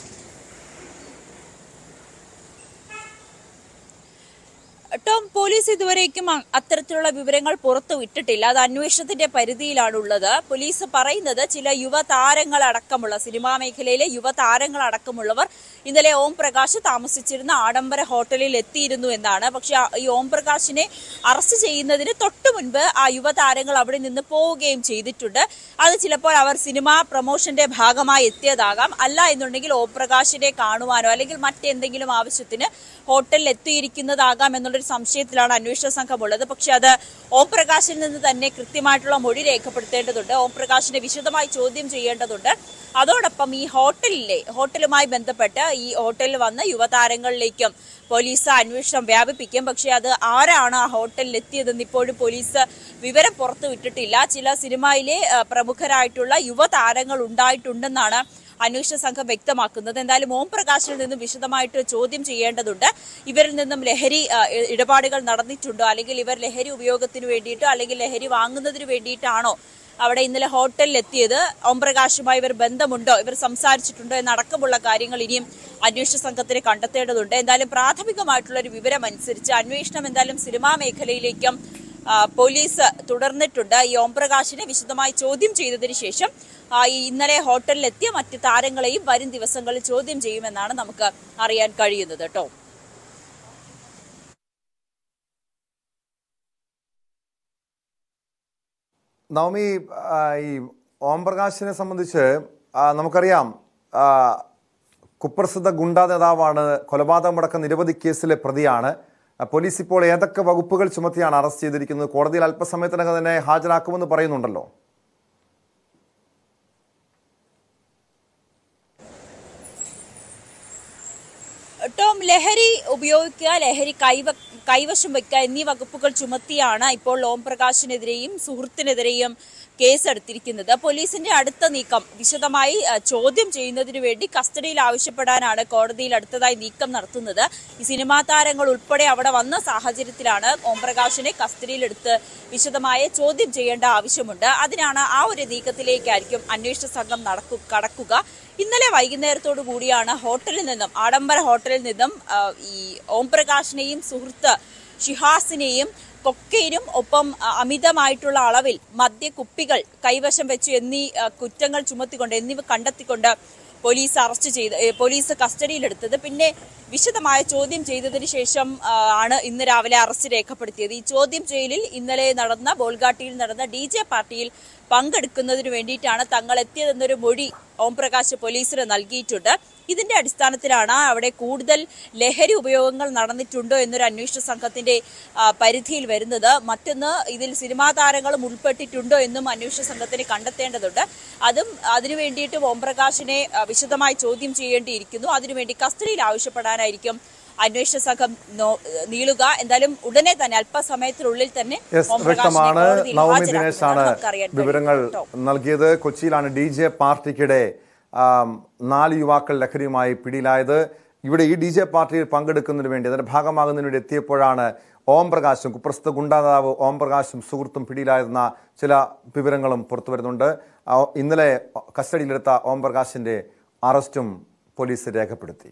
ടോം, പോലീസ് ഇതുവരേക്കും അത്തരത്തിലുള്ള വിവരങ്ങൾ പുറത്തുവിട്ടിട്ടില്ല. അത് അന്വേഷണത്തിന്റെ പരിധിയിലാണുള്ളത്. പോലീസ് പറയുന്നത് ചില യുവതാരങ്ങളടക്കമുള്ള, സിനിമാ മേഖലയിലെ യുവതാരങ്ങളടക്കമുള്ളവർ ഇന്നലെ ഓം പ്രകാശ് താമസിച്ചിരുന്ന ആഡംബര ഹോട്ടലിൽ എത്തിയിരുന്നു എന്നാണ്. പക്ഷെ ഈ ഓം പ്രകാശിനെ അറസ്റ്റ് ചെയ്യുന്നതിന് തൊട്ടു മുൻപ് ആ യുവതാരങ്ങൾ അവിടെ നിന്ന് പോവുകയും ചെയ്തിട്ടുണ്ട്. അത് ചിലപ്പോൾ അവർ സിനിമാ പ്രൊമോഷന്റെ ഭാഗമായി എത്തിയതാകാം. അല്ല എന്നുണ്ടെങ്കിൽ ഓം പ്രകാശിനെ കാണുവാനോ അല്ലെങ്കിൽ മറ്റെന്തെങ്കിലും ആവശ്യത്തിന് ഹോട്ടലിൽ എത്തിയിരിക്കുന്നതാകാം എന്നുള്ളൊരു സംശയത്തിലാണ് അന്വേഷണ സംഘമുള്ളത്. പക്ഷെ അത് ഓം പ്രകാശിൽ നിന്ന് തന്നെ കൃത്യമായിട്ടുള്ള മൊഴി രേഖപ്പെടുത്തേണ്ടതുണ്ട്. ഓം പ്രകാശിനെ വിശദമായി ചോദ്യം ചെയ്യേണ്ടതുണ്ട്. അതോടൊപ്പം ഈ ഹോട്ടലുമായി ബന്ധപ്പെട്ട് ഈ ഹോട്ടലിൽ വന്ന യുവതാരങ്ങളിലേക്കും പോലീസ് അന്വേഷണം വ്യാപിപ്പിക്കും. പക്ഷെ അത് ആരാണ് ആ ഹോട്ടലിൽ എത്തിയതെന്ന് ഇപ്പോഴും പോലീസ് വിവരം പുറത്തുവിട്ടിട്ടില്ല. ചില സിനിമയിലെ പ്രമുഖരായിട്ടുള്ള യുവതാരങ്ങൾ ഉണ്ടായിട്ടുണ്ടെന്നാണ് അന്വേഷണ സംഘം വ്യക്തമാക്കുന്നത്. എന്തായാലും ഓം പ്രകാശിൽ നിന്നും വിശദമായിട്ട് ചോദ്യം ചെയ്യേണ്ടതുണ്ട്. ഇവരിൽ നിന്നും ലഹരി ഇടപാടുകൾ നടന്നിട്ടുണ്ടോ, അല്ലെങ്കിൽ ഇവർ ലഹരി ഉപയോഗത്തിന് വേണ്ടിയിട്ടോ അല്ലെങ്കിൽ ലഹരി വാങ്ങുന്നതിന് വേണ്ടിയിട്ടാണോ അവിടെ ഇന്നലെ ഹോട്ടലിൽ എത്തിയത്, ഓം പ്രകാശുമായി ഇവർ ബന്ധമുണ്ടോ, ഇവർ സംസാരിച്ചിട്ടുണ്ടോ എന്നടക്കമുള്ള കാര്യങ്ങൾ ഇനിയും അന്വേഷണ സംഘത്തിന് കണ്ടെത്തേണ്ടതുണ്ട്. എന്തായാലും പ്രാഥമികമായിട്ടുള്ള ഒരു വിവരം അനുസരിച്ച് അന്വേഷണം എന്തായാലും സിനിമാ മേഖലയിലേക്കും പോലീസ് തുടർന്നിട്ടുണ്ട്. ഈ ഓം പ്രകാശിനെ വിശദമായി ചോദ്യം ചെയ്തതിനു ശേഷം ഇന്നലെ ഹോട്ടലിലെത്തിയ മറ്റ് താരങ്ങളെയും വരും ദിവസങ്ങളിൽ ചോദ്യം ചെയ്യുമെന്നാണ് നമുക്ക് അറിയാൻ കഴിയുന്നത് കേട്ടോ.
നവമി, ഈ ഓം പ്രകാശിനെ സംബന്ധിച്ച് നമുക്കറിയാം, കുപ്രസിദ്ധ ഗുണ്ടാ നേതാവാണ്, കൊലപാതകമടക്കം നിരവധി കേസിലെ പ്രതിയാണ്. പോലീസ് ഇപ്പോൾ ഏതൊക്കെ വകുപ്പുകൾ ചുമത്തിയാണ് അറസ്റ്റ് ചെയ്തിരിക്കുന്നത്? കോടതിയിൽ അല്പസമയത്തിനകം തന്നെ ഹാജരാക്കുമെന്ന് പറയുന്നുണ്ടല്ലോ.
ടോം, ലഹരി ഉപയോഗിക്കുക, ലഹരി കൈവശം വയ്ക്കുക എന്നീ വകുപ്പുകൾ ചുമത്തിയാണ് ഇപ്പോൾ ഓം പ്രകാശിനെതിരെയും സുഹൃത്തിനെതിരെയും കേസെടുത്തിരിക്കുന്നത്. പോലീസിന്റെ അടുത്ത നീക്കം വിശദമായി ചോദ്യം ചെയ്യുന്നതിനു വേണ്ടി കസ്റ്റഡിയിൽ ആവശ്യപ്പെടാനാണ് കോടതിയിൽ അടുത്തതായി നീക്കം നടത്തുന്നത്. ഈ സിനിമാ താരങ്ങൾ ഉൾപ്പെടെ അവിടെ വന്ന സാഹചര്യത്തിലാണ് ഓം പ്രകാശിനെ കസ്റ്റഡിയിലെടുത്ത് വിശദമായ ചോദ്യം ചെയ്യേണ്ട ആവശ്യമുണ്ട്. അതിനാണ് ആ ഒരു നീക്കത്തിലേക്കായിരിക്കും അന്വേഷണ സംഘം കടക്കുക. ഇന്നലെ വൈകുന്നേരത്തോടു കൂടിയാണ് ഹോട്ടലിൽ നിന്നും, ആഡംബര ഹോട്ടലിൽ നിന്നും ഈ ഓം പ്രകാശിനെയും സുഹൃത്ത് ഷിഹാസിനെയും കൊക്കൈനും ഒപ്പം അമിതമായിട്ടുള്ള അളവിൽ മദ്യക്കുപ്പികൾ കൈവശം വെച്ചു എന്നീ കുറ്റങ്ങൾ ചുമത്തിക്കൊണ്ട് എന്നിവ കണ്ടെത്തിക്കൊണ്ട് പോലീസ് കസ്റ്റഡിയിലെടുത്തത്. പിന്നെ വിശദമായ ചോദ്യം ചെയ്തതിനു ശേഷം ആണ് ഇന്ന് രാവിലെ അറസ്റ്റ് രേഖപ്പെടുത്തിയത്. ഈ ചോദ്യം ചെയ്യലിൽ ഇന്നലെ ബോൾഗാട്ടിയിൽ നടന്ന DJ പാർട്ടിയിൽ പങ്കെടുക്കുന്നതിനു വേണ്ടിയിട്ടാണ് തങ്ങൾ എത്തിയതെന്നൊരു മൊഴി ഓം പ്രകാശ് പോലീസിന് നൽകിയിട്ടുണ്ട്. ഇതിന്റെ അടിസ്ഥാനത്തിലാണ് അവിടെ കൂടുതൽ ലഹരി ഉപയോഗങ്ങൾ നടന്നിട്ടുണ്ടോ എന്നൊരു അന്വേഷണ സംഘത്തിന്റെ പരിധിയിൽ വരുന്നത്. മറ്റൊന്ന്, ഇതിൽ സിനിമാ താരങ്ങളും ഉൾപ്പെട്ടിട്ടുണ്ടോ എന്നും അന്വേഷണ സംഘത്തിന് കണ്ടെത്തേണ്ടതുണ്ട്. അതിനു വേണ്ടിയിട്ടും ഓം പ്രകാശിനെ വിശദമായി ചോദ്യം ചെയ്യേണ്ടിയിരിക്കുന്നു. അതിനുവേണ്ടി കസ്റ്റഡിയിൽ ആവശ്യപ്പെടാനായിരിക്കും അന്വേഷണ സംഘം നീളുക. എന്തായാലും ഉടനെ തന്നെ അല്പസമയത്തിനുള്ളിൽ തന്നെ
വ്യക്തമാണ്. നവമി ദിനേശാണ് വിവരങ്ങൾ നൽകിയത്. കൊച്ചിയിലാണ് DJ പാർട്ടിക്കിടെ 4 യുവാക്കൾ ലഹരിയുമായി പിടിയിലായത്. ഇവിടെ ഈ DJ പാർട്ടിയിൽ പങ്കെടുക്കുന്നതിന് വേണ്ടി, അതിന്റെ ഭാഗമാകുന്നതിന് വേണ്ടി എത്തിയപ്പോഴാണ് ഓം പ്രകാശും, കുപ്രസിദ്ധ ഗുണ്ടാതാവ് ഓം പ്രകാശും സുഹൃത്തും പിടിയിലായിരുന്ന ചില വിവരങ്ങളും പുറത്തു വരുന്നുണ്ട്. ഇന്നലെ കസ്റ്റഡിയിലെടുത്ത ഓം പ്രകാശിന്റെ അറസ്റ്റും പോലീസ് രേഖപ്പെടുത്തി.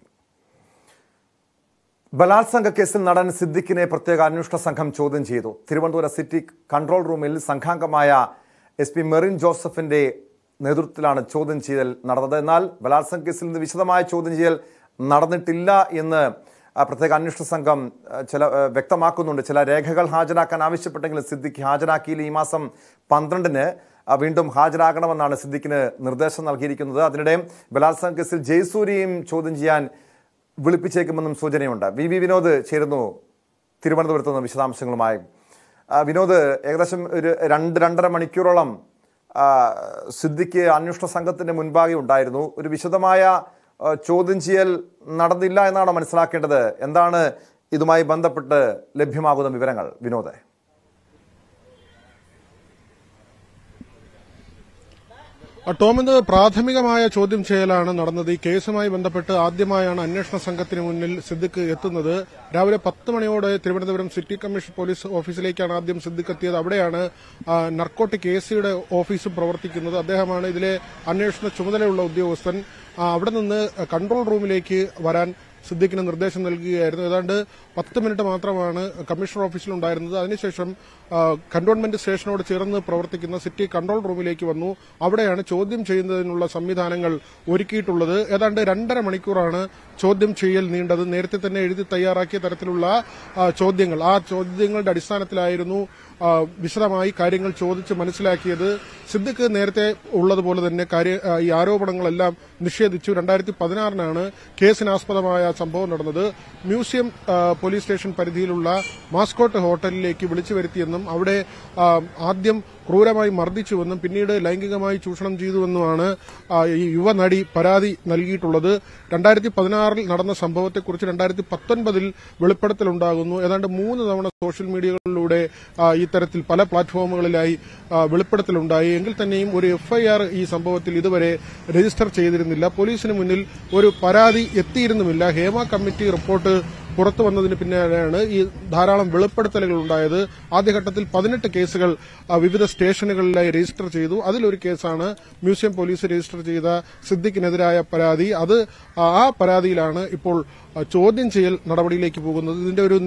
ബലാത്സംഗ കേസിൽ നടൻ സിദ്ദിഖിനെ പ്രത്യേക അന്വേഷണ സംഘം ചോദ്യം ചെയ്തു. തിരുവനന്തപുരം സിറ്റി കൺട്രോൾ റൂമിൽ സംഘാംഗമായ SP മെറിൻ ജോസഫിന്റെ നേതൃത്വത്തിലാണ് ചോദ്യം ചെയ്യൽ നടന്നത്. എന്നാൽ ബലാത്സംഗ കേസിൽ നിന്ന് വിശദമായ ചോദ്യം ചെയ്യൽ നടന്നിട്ടില്ല എന്ന് പ്രത്യേക അന്വേഷണ സംഘം വ്യക്തമാക്കുന്നുണ്ട്. ചില രേഖകൾ ഹാജരാക്കാൻ ആവശ്യപ്പെട്ടെങ്കിലും സിദ്ദിഖ് ഹാജരാക്കിയില്ല. ഈ മാസം 12-ന് വീണ്ടും ഹാജരാകണമെന്നാണ് സിദ്ദിഖിന് നിർദ്ദേശം നൽകിയിരിക്കുന്നത്. അതിനിടെ ബലാത്സംഗ കേസിൽ ജയസൂര്യയും ചോദ്യം ചെയ്യാൻ വിളിപ്പിച്ചേക്കുമെന്നും സൂചനയുണ്ട്. VV വിനോദ് ചേരുന്നു തിരുവനന്തപുരത്ത് നിന്ന് വിശദാംശങ്ങളുമായി. വിനോദ്, ഏകദേശം ഒരു 2-2.5 മണിക്കൂറോളം സിദ്ദിഖ് അന്വേഷണ സംഘത്തിന്റെ മുൻപാകെ ഉണ്ടായിരുന്നു. ഒരു വിശദമായ ചോദ്യം ചെയ്യൽ നടന്നില്ല എന്നാണ് മനസ്സിലാക്കേണ്ടത്. എന്താണ് ഇതുമായി ബന്ധപ്പെട്ട് ലഭ്യമാകുന്ന വിവരങ്ങൾ വിനോദ്?
ടോം, ഇത് പ്രാഥമികമായ ചോദ്യം ചെയ്യലാണ് നടന്നത്. ഈ കേസുമായി ബന്ധപ്പെട്ട് ആദ്യമായാണ് അന്വേഷണ സംഘത്തിന് മുന്നിൽ സിദ്ദിഖ് എത്തുന്നത്. രാവിലെ 10 മണിയോടെ തിരുവനന്തപുരം സിറ്റി കമ്മീഷൻ പോലീസ് ഓഫീസിലേക്കാണ് ആദ്യം സിദ്ദിഖ് എത്തിയത്. അവിടെയാണ് നർക്കോട്ടിക് ACയുടെ ഓഫീസും പ്രവർത്തിക്കുന്നത്. അദ്ദേഹമാണ് ഇതിലെ അന്വേഷണ ചുമതലയുള്ള ഉദ്യോഗസ്ഥൻ. അവിടെ നിന്ന് കൺട്രോൾ റൂമിലേക്ക് വരാൻ സിദ്ദിഖിന് നിർദ്ദേശം നൽകുകയായിരുന്നു. ഏതാണ്ട് 10 മിനിറ്റ് മാത്രമാണ് കമ്മീഷണർ ഓഫീസിലുണ്ടായിരുന്നത്. അതിനുശേഷം കന്റോൺമെന്റ് സ്റ്റേഷനോട് ചേർന്ന് പ്രവർത്തിക്കുന്ന സിറ്റി കൺട്രോൾ റൂമിലേക്ക് വന്നു. അവിടെയാണ് ചോദ്യം ചെയ്യുന്നതിനുള്ള സംവിധാനങ്ങൾ ഒരുക്കിയിട്ടുള്ളത്. ഏതാണ്ട് 2.5 മണിക്കൂറാണ് ചോദ്യം ചെയ്യൽ നീണ്ടത്. നേരത്തെ തന്നെ എഴുതി തയ്യാറാക്കിയ തരത്തിലുള്ള ചോദ്യങ്ങൾ, ആ ചോദ്യങ്ങളുടെ അടിസ്ഥാനത്തിലായിരുന്നു വിശദമായി കാര്യങ്ങൾ ചോദിച്ച് മനസ്സിലാക്കിയത്. സിദ്ദിഖ് നേരത്തെ ഉള്ളതുപോലെ തന്നെ ഈ ആരോപണങ്ങളെല്ലാം നിഷേധിച്ചു. 2016-നാണ് കേസിനാസ്പദമായ സംഭവം നടന്നത്. മ്യൂസിയം പോലീസ് സ്റ്റേഷൻ പരിധിയിലുള്ള മാസ്കോട്ട് ഹോട്ടലിലേക്ക് വിളിച്ചു വരുത്തിയെന്നും അവിടെ ആദ്യം ക്രൂരമായി മർദ്ദിച്ചുവെന്നും പിന്നീട് ലൈംഗികമായി ചൂഷണം ചെയ്തുവെന്നുമാണ് ഈ യുവനടി പരാതി നൽകിയിട്ടുള്ളത്. 2016-ൽ നടന്ന സംഭവത്തെക്കുറിച്ച് 2019-ൽ വെളിപ്പെടുത്തലുണ്ടാകുന്നു. ഏതാണ്ട് 3 തവണ സോഷ്യൽ മീഡിയകളിലൂടെ ഇത്തരത്തിൽ പല പ്ലാറ്റ്ഫോമുകളിലായി വെളിപ്പെടുത്തലുണ്ടായി. എങ്കിൽ തന്നെയും ഒരു FIR ഈ സംഭവത്തിൽ ഇതുവരെ രജിസ്റ്റർ ചെയ്തിരുന്നില്ല. പോലീസിന് മുന്നിൽ ഒരു പരാതി എത്തിയിരുന്നുമില്ല. ഹേമ കമ്മിറ്റി റിപ്പോർട്ട് പുറത്തു വന്നതിന് പിന്നാലെയാണ് ഈ ധാരാളം വെളിപ്പെടുത്തലുകൾ ഉണ്ടായത്. ആദ്യഘട്ടത്തിൽ 18 കേസുകൾ വിവിധ സ്റ്റേഷനുകളിലായി രജിസ്റ്റർ ചെയ്തു. അതിലൊരു കേസാണ് മ്യൂസിയം പോലീസ് രജിസ്റ്റർ ചെയ്ത സിദ്ദിഖിനെതിരായ പരാതി. ആ പരാതിയിലാണ് ഇപ്പോൾ ചോദ്യം ചെയ്യൽ നടപടിയിലേക്ക് പോകുന്നത്. ഇതിന്റെ ഒരു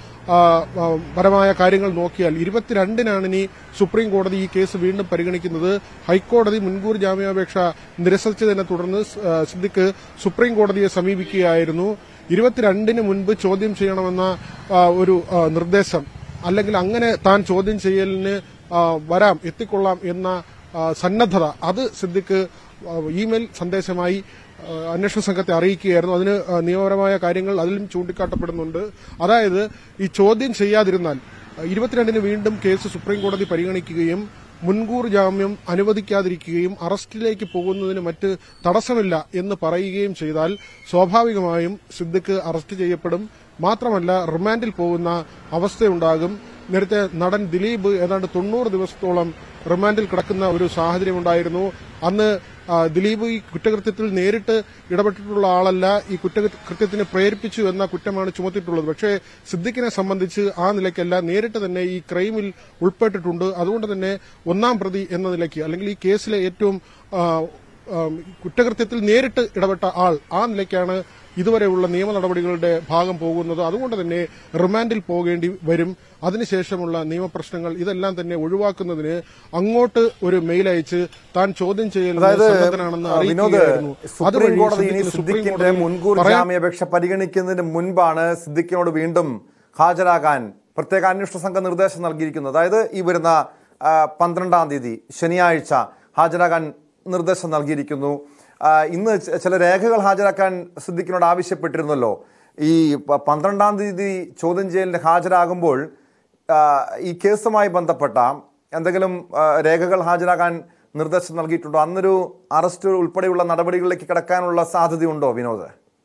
നിയമപരമായ കാര്യങ്ങൾ നോക്കിയാൽ 22-നാണ് ഇനി സുപ്രീം കോടതി ഈ കേസ് വീണ്ടും പരിഗണിക്കുന്നത്. ഹൈക്കോടതി മുൻകൂർ ജാമ്യാപേക്ഷ നിരസിച്ചതിനെ തുടർന്ന് സിദ്ദിഖ് സുപ്രീം കോടതിയെ സമീപിക്കുകയായിരുന്നു. 22-ന് മുൻപ് ചോദ്യം ചെയ്യണമെന്ന ഒരു നിർദ്ദേശം, അല്ലെങ്കിൽ അങ്ങനെ താൻ ചോദ്യം ചെയ്യലിന് എത്തിക്കൊള്ളാം എന്ന സന്നദ്ധത, അത് സിദ്ദിഖ് ഇമെയിൽ സന്ദേശമായി അന്വേഷണ സംഘത്തെ അറിയിക്കുകയായിരുന്നു. അതിന് നിയമപരമായ കാര്യങ്ങൾ അതിലും ചൂണ്ടിക്കാട്ടപ്പെടുന്നുണ്ട്. അതായത് ഈ ചോദ്യം ചെയ്യാതിരുന്നാൽ 22-ന് വീണ്ടും കേസ് സുപ്രീം കോടതി പരിഗണിക്കുകയും മുൻകൂർ ജാമ്യം അനുവദിക്കാതിരിക്കുകയും അറസ്റ്റിലേക്ക് പോകുന്നതിന് മറ്റ് തടസ്സമില്ല എന്ന് പറയുകയും ചെയ്താൽ സ്വാഭാവികമായും സിദ്ദിഖ് അറസ്റ്റ് ചെയ്യപ്പെടും. മാത്രമല്ല റിമാൻഡിൽ പോകുന്ന അവസ്ഥയുണ്ടാകും. നേരത്തെ നടൻ ദിലീപ് ഏതാണ്ട് 90 ദിവസത്തോളം റിമാൻഡിൽ കിടക്കുന്ന ഒരു സാഹചര്യമുണ്ടായിരുന്നു. അന്ന് ദിലീപ് ഈ കുറ്റകൃത്യത്തിൽ നേരിട്ട് ഇടപെട്ടിട്ടുള്ള ആളല്ല, ഈ കുറ്റകൃത്യത്തിന് പ്രേരിപ്പിച്ചു എന്ന കുറ്റമാണ് ചുമത്തിയിട്ടുള്ളത്. പക്ഷേ സിദ്ദിഖിനെ സംബന്ധിച്ച് ആ നിലയ്ക്കല്ല, നേരിട്ട് തന്നെ ഈ ക്രൈമിൽ ഉൾപ്പെട്ടിട്ടുണ്ട്. അതുകൊണ്ട് തന്നെ ഒന്നാം പ്രതി എന്ന നിലയ്ക്ക്, അല്ലെങ്കിൽ ഈ കേസിലെ ഏറ്റവും കുറ്റകൃത്യത്തിൽ നേരിട്ട് ഇടപെട്ട ആൾ, ആ നിലയ്ക്കാണ് ഇതുവരെയുള്ള നിയമ നടപടികളുടെ ഭാഗം പോകുന്നത്. അതുകൊണ്ട് തന്നെ റിമാൻഡിൽ പോകേണ്ടി വരും. അതിനുശേഷമുള്ള നിയമപ്രശ്നങ്ങൾ ഇതെല്ലാം തന്നെ ഒഴിവാക്കുന്നതിന് അങ്ങോട്ട് ഒരു മെയിൽ അയച്ച് താൻ ചോദ്യം ചെയ്യുന്നതാണെന്ന് അറിയിക്കുകയായിരുന്നു.
സുപ്രീം കോടതി ഇനി സിദ്ദിഖിന്റെ മുൻകൂർ ജാമ്യാപേക്ഷ പരിഗണിക്കുന്നതിന് മുൻപാണ് സിദ്ദിഖിനോട് വീണ്ടും ഹാജരാകാൻ പ്രത്യേക അന്വേഷണ സംഘം നിർദ്ദേശം നൽകിയിരിക്കുന്നത്. അതായത് ഈ വരുന്ന 12-ാം തീയതി ശനിയാഴ്ച ഹാജരാകാൻ നിർദ്ദേശം നൽകിയിരിക്കുന്നു. ഇന്ന് ചില രേഖകൾ ഹാജരാക്കാൻ സിദ്ദിഖിനോട് ആവശ്യപ്പെട്ടിരുന്നല്ലോ. ഈ 12-ാം തീയതി ചോദ്യം ചെയ്യലിന് ഹാജരാകുമ്പോൾ ഈ കേസുമായി ബന്ധപ്പെട്ട എന്തെങ്കിലും രേഖകൾ ഹാജരാക്കാൻ നിർദ്ദേശം നൽകിയിട്ടുണ്ടോ? അന്നൊരു അറസ്റ്റ് ഉൾപ്പെടെയുള്ള നടപടികളിലേക്ക് കടക്കാനുള്ള സാധ്യതയുണ്ടോ വിനോദ്?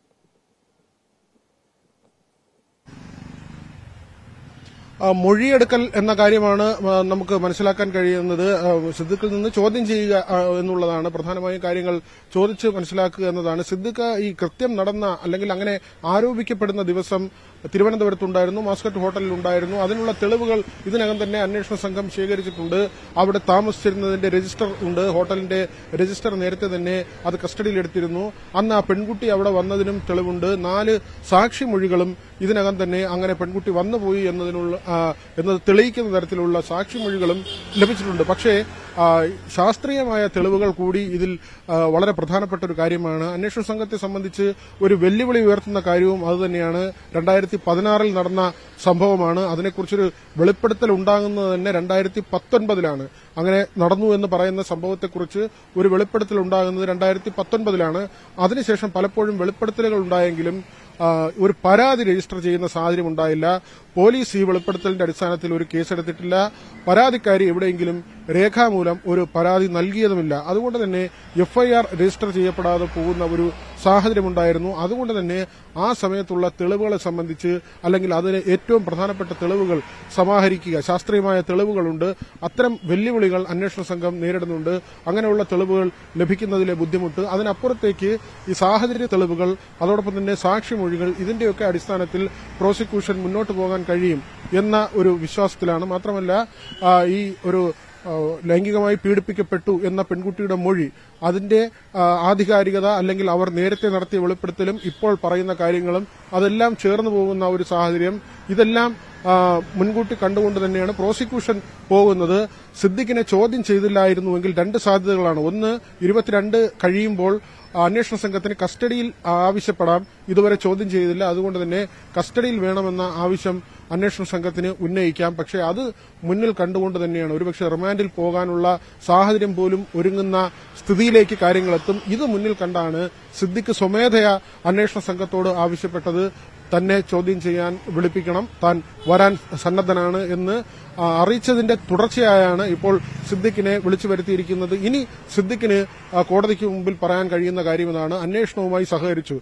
മൊഴിയെടുക്കൽ എന്ന കാര്യമാണ് നമുക്ക് മനസ്സിലാക്കാൻ കഴിയുന്നത്. സിദ്ദിഖിൽ നിന്ന് ചോദ്യം ചെയ്യുക എന്നുള്ളതാണ് പ്രധാനമായും. കാര്യങ്ങൾ ചോദിച്ച് മനസ്സിലാക്കുക എന്നതാണ്. സിദ്ദിഖ് ഈ കൃത്യം നടന്ന, അല്ലെങ്കിൽ അങ്ങനെ ആരോപിക്കപ്പെടുന്ന ദിവസം തിരുവനന്തപുരത്തുണ്ടായിരുന്നു, മാസ്കറ്റ് ഹോട്ടലിൽ ഉണ്ടായിരുന്നു. അതിനുള്ള തെളിവുകൾ ഇതിനകം തന്നെ അന്വേഷണ സംഘം ശേഖരിച്ചിട്ടുണ്ട്. അവിടെ താമസിച്ചിരുന്നതിന്റെ രജിസ്റ്റർ ഉണ്ട്. ഹോട്ടലിന്റെ രജിസ്റ്റർ നേരത്തെ തന്നെ അത് കസ്റ്റഡിയിലെടുത്തിരുന്നു. അന്ന് ആ പെൺകുട്ടി അവിടെ വന്നതിനും തെളിവുണ്ട്. 4 സാക്ഷിമൊഴികളും ഇതിനകം തന്നെ അങ്ങനെ പെൺകുട്ടി വന്നുപോയി എന്നത് തെളിയിക്കുന്ന തരത്തിലുള്ള സാക്ഷിമൊഴികളും ലഭിച്ചിട്ടുണ്ട്. പക്ഷേ ശാസ്ത്രീയമായ തെളിവുകൾ കൂടി ഇതിൽ വളരെ പ്രധാനപ്പെട്ട ഒരു കാര്യമാണ്. അന്വേഷണ സംഘത്തെ സംബന്ധിച്ച് ഒരു വെല്ലുവിളി ഉയർത്തുന്ന കാര്യവും അതുതന്നെയാണ്. 2016 നടന്ന സംഭവമാണ്. അതിനെക്കുറിച്ചൊരു വെളിപ്പെടുത്തൽ ഉണ്ടാകുന്നത് തന്നെ 2019 അങ്ങനെ നടന്നു എന്ന് പറയുന്ന സംഭവത്തെക്കുറിച്ച് ഒരു വെളിപ്പെടുത്തൽ ഉണ്ടാകുന്നത് 2019 അതിനുശേഷം പലപ്പോഴും വെളിപ്പെടുത്തലുകൾ ഉണ്ടായെങ്കിലും ഒരു പരാതി രജിസ്റ്റർ ചെയ്യുന്ന സാഹചര്യം ഉണ്ടായില്ല. പോലീസ് ഈ വെളിപ്പെടുത്തലിന്റെ അടിസ്ഥാനത്തിൽ ഒരു കേസെടുത്തിട്ടില്ല. പരാതിക്കാരി എവിടെയെങ്കിലും രേഖാമൂലം ഒരു പരാതി നൽകിയതുമില്ല. അതുകൊണ്ട് തന്നെ എഫ്ഐആർ രജിസ്റ്റർ ചെയ്യപ്പെടാതെ പോകുന്ന ഒരു സാഹചര്യമുണ്ടായിരുന്നു. അതുകൊണ്ട് തന്നെ ആ സമയത്തുള്ള തെളിവുകളെ സംബന്ധിച്ച്, അല്ലെങ്കിൽ അതിന് ഏറ്റവും പ്രധാനപ്പെട്ട തെളിവുകൾ സമാഹരിക്കുക, ശാസ്ത്രീയമായ തെളിവുകളുണ്ട്. അത്തരം വെല്ലുവിളികൾ അന്വേഷണ സംഘം നേരിടുന്നുണ്ട്. അങ്ങനെയുള്ള തെളിവുകൾ ലഭിക്കുന്നതിലെ ബുദ്ധിമുട്ട്, അതിനപ്പുറത്തേക്ക് ഈ സാഹചര്യ തെളിവുകൾ, അതോടൊപ്പം തന്നെ സാക്ഷിമൊഴികൾ, ഇതിന്റെയൊക്കെ അടിസ്ഥാനത്തിൽ പ്രോസിക്യൂഷൻ മുന്നോട്ട് പോകാൻ കഴിയും എന്ന ഒരു വിശ്വാസത്തിലാണ്. മാത്രമല്ല ഈ ഒരു ലൈംഗികമായി പീഡിപ്പിക്കപ്പെട്ടു എന്ന പെൺകുട്ടിയുടെ മൊഴി, അതിന്റെ ആധികാരികത, അല്ലെങ്കിൽ അവർ നേരത്തെ നടത്തിയ വെളിപ്പെടുത്തലും ഇപ്പോൾ പറയുന്ന കാര്യങ്ങളും അതെല്ലാം ചേർന്ന് പോകുന്ന ഒരു സാഹചര്യം, ഇതെല്ലാം മുൻകൂട്ടി കണ്ടുകൊണ്ട് തന്നെയാണ് പ്രോസിക്യൂഷൻ പോകുന്നത്. സിദ്ദിഖിനെ ചോദ്യം ചെയ്തില്ലായിരുന്നുവെങ്കിൽ 2 സാധ്യതകളാണ്. ഒന്ന്, 22 കഴിയുമ്പോൾ അന്വേഷണ സംഘത്തിന് കസ്റ്റഡിയിൽ ആവശ്യപ്പെടാം. ഇതുവരെ ചോദ്യം ചെയ്തില്ല, അതുകൊണ്ട് തന്നെ കസ്റ്റഡിയിൽ വേണമെന്ന ആവശ്യം അന്വേഷണ സംഘത്തിന് ഉന്നയിക്കാം. പക്ഷേ അത് മുന്നിൽ കണ്ടുകൊണ്ട് തന്നെയാണ് ഒരുപക്ഷെ റിമാൻഡിൽ പോകാനുള്ള സാഹചര്യം പോലും ഒരുങ്ങുന്ന സ്ഥിതിയിലേക്ക് കാര്യങ്ങളെത്തും. ഇത് മുന്നിൽ കണ്ടാണ് സിദ്ദിഖ് സ്വമേധയാ അന്വേഷണ സംഘത്തോട് ആവശ്യപ്പെട്ടത് തന്നെ ചോദ്യം ചെയ്യാൻ വിളിപ്പിക്കണം, താൻ വരാൻ സന്നദ്ധനാണ് എന്ന് അറിയിച്ചതിന്റെ തുടർച്ചയായാണ് ഇപ്പോൾ സിദ്ദിഖിനെ വിളിച്ചു വരുത്തിയിരിക്കുന്നത്. ഇനി സിദ്ദിഖിന് കോടതിക്ക് മുമ്പിൽ പറയാൻ കഴിയുന്ന കാര്യം ഇതാണ്: അന്വേഷണവുമായി സഹകരിച്ചു.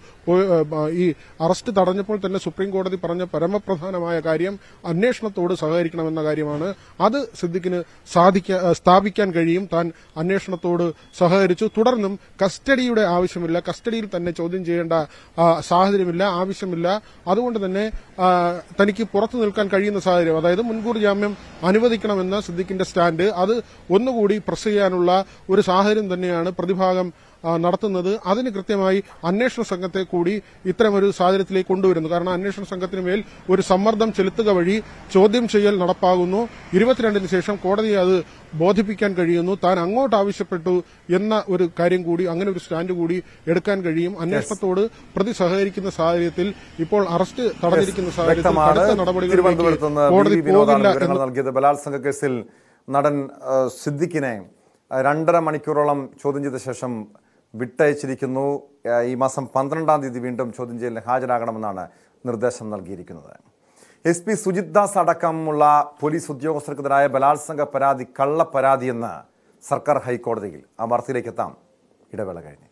ഈ അറസ്റ്റ് തടഞ്ഞപ്പോൾ തന്നെ സുപ്രീം കോടതി പറഞ്ഞ പരമപ്രധാനമായ കാര്യം അന്വേഷണത്തോട് സഹകരിക്കണമെന്ന കാര്യമാണ്. അത് സിദ്ദിഖിന് സ്ഥാപിക്കാൻ കഴിയും. താൻ അന്വേഷണത്തോട് സഹകരിച്ചു. തുടർന്നും കസ്റ്റഡിയുടെ ആവശ്യമില്ല, കസ്റ്റഡിയിൽ തന്നെ ചോദ്യം ചെയ്യേണ്ട സാഹചര്യമില്ല, ആവശ്യമില്ല. അതുകൊണ്ട് തന്നെ തനിക്ക് പുറത്തു നിൽക്കാൻ കഴിയുന്ന സാഹചര്യം, അതായത് മുൻകൂർ ജാമ്യം അനുവദിക്കണമെന്ന സിദ്ദിഖിന്റെ സ്റ്റാൻഡ്, അത് ഒന്നുകൂടി പ്രസ് ചെയ്യാനുള്ള ഒരു സാഹചര്യം തന്നെയാണ് പ്രതിഭാഗം നടത്തുന്നത്. അതിന് കൃത്യമായി അന്വേഷണ സംഘത്തെ കൂടി ഇത്തരമൊരു സാഹചര്യത്തിലേക്ക് കൊണ്ടുവരുന്നു. കാരണം അന്വേഷണ സംഘത്തിന് മേൽ ഒരു സമ്മർദ്ദം ചെലുത്തുക വഴി ചോദ്യം ചെയ്യൽ നടപ്പാകുന്നു. 22-ന് ശേഷം കോടതിയെ അത് ബോധിപ്പിക്കാൻ കഴിയുന്നു. താൻ അങ്ങോട്ട് ആവശ്യപ്പെട്ടു എന്ന ഒരു കാര്യം കൂടി, അങ്ങനെ ഒരു സ്റ്റാൻഡ് കൂടി എടുക്കാൻ കഴിയും. അന്വേഷണത്തോട് പ്രതി സഹകരിക്കുന്ന സാഹചര്യത്തിൽ ഇപ്പോൾ അറസ്റ്റ് തടഞ്ഞിരിക്കുന്ന സാഹചര്യത്തിൽ അടുത്ത നടപടികളിലേക്ക് കോടതി പോകില്ല എന്ന്
നൽകിയത്. ബലാത്സംഗ കേസിൽ നടൻ സിദ്ദിഖിനെ 2.5 മണിക്കൂറോളം ചോദ്യം ചെയ്ത ശേഷം വിട്ടയച്ചിരിക്കുന്നു. ഈ മാസം 12-ാം തീയതി വീണ്ടും ചോദ്യം ചെയ്യലിന് ഹാജരാകണമെന്നാണ് നിർദ്ദേശം നൽകിയിരിക്കുന്നത്. SP സുജിത് ദാസ് അടക്കമുള്ള പോലീസ് ഉദ്യോഗസ്ഥർക്കെതിരായ ബലാത്സംഗ പരാതി കള്ളപ്പരാതിയെന്ന് സർക്കാർ ഹൈക്കോടതിയിൽ. ആ വാർത്തയിലേക്ക് എത്താം ഇടവേള കഴിഞ്ഞ്.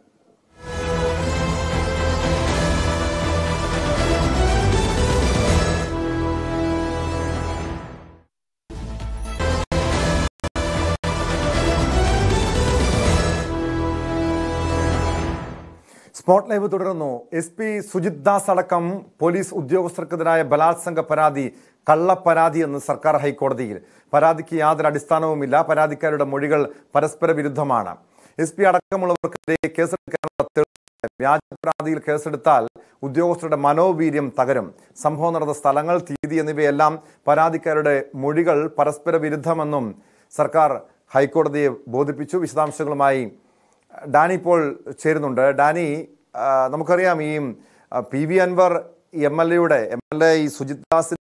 സ്പോട്ട് ലൈവ് തുടരുന്നു. SP സുജിത് ദാസ് അടക്കം പോലീസ് ഉദ്യോഗസ്ഥർക്കെതിരായ ബലാത്സംഗ പരാതി കള്ളപ്പരാതി എന്ന് സർക്കാർ ഹൈക്കോടതിയിൽ. പരാതിക്ക് യാതൊരു അടിസ്ഥാനവുമില്ല. പരാതിക്കാരുടെ മൊഴികൾ പരസ്പര വിരുദ്ധമാണ്. SP അടക്കമുള്ളവർക്കെതിരെ കേസെടുക്കാനുള്ള വ്യാജ പരാതിയിൽ കേസെടുത്താൽ ഉദ്യോഗസ്ഥരുടെ മനോവീര്യം തകരും. സംഭവം നടന്ന സ്ഥലങ്ങൾ, തീയതി എന്നിവയെല്ലാം പരാതിക്കാരുടെ മൊഴികൾ പരസ്പര വിരുദ്ധമെന്നും സർക്കാർ ഹൈക്കോടതിയെ ബോധിപ്പിച്ചു. വിശദാംശങ്ങളുമായി ഡാനി ഇപ്പോൾ ചേരുന്നുണ്ട്. ഡാനി, നമുക്കറിയാം ഈ PV അൻവർ MLA ഈ സുജിത്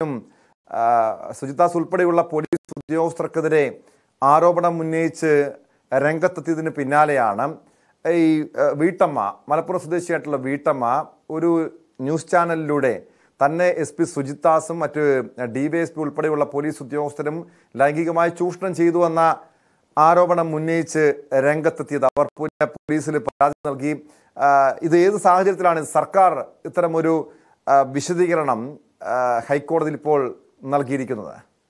ദാസ് ഉൾപ്പെടെയുള്ള പോലീസ് ഉദ്യോഗസ്ഥർക്കെതിരെ ആരോപണം ഉന്നയിച്ച് രംഗത്തെത്തിയതിന് പിന്നാലെയാണ് ഈ വീട്ടമ്മ, മലപ്പുറം സ്വദേശിയായിട്ടുള്ള വീട്ടമ്മ ഒരു ന്യൂസ് ചാനലിലൂടെ തന്നെ SP സുജിത് ദാസും മറ്റ് DYSP ഉൾപ്പെടെയുള്ള പോലീസ് ഉദ്യോഗസ്ഥരും ലൈംഗികമായി ചൂഷണം ചെയ്തു എന്ന ആരോപണം ഉന്നയിച്ച് രംഗത്തെത്തിയത്. അവർ പോലീസിൽ പരാതി നൽകി. ഇത് ഏത് സാഹചര്യത്തിലാണ് സർക്കാർ ഇത്തരമൊരു വിശദീകരണം ഹൈക്കോടതിയിൽ ഇപ്പോൾ നൽകിയിരിക്കുന്നത്?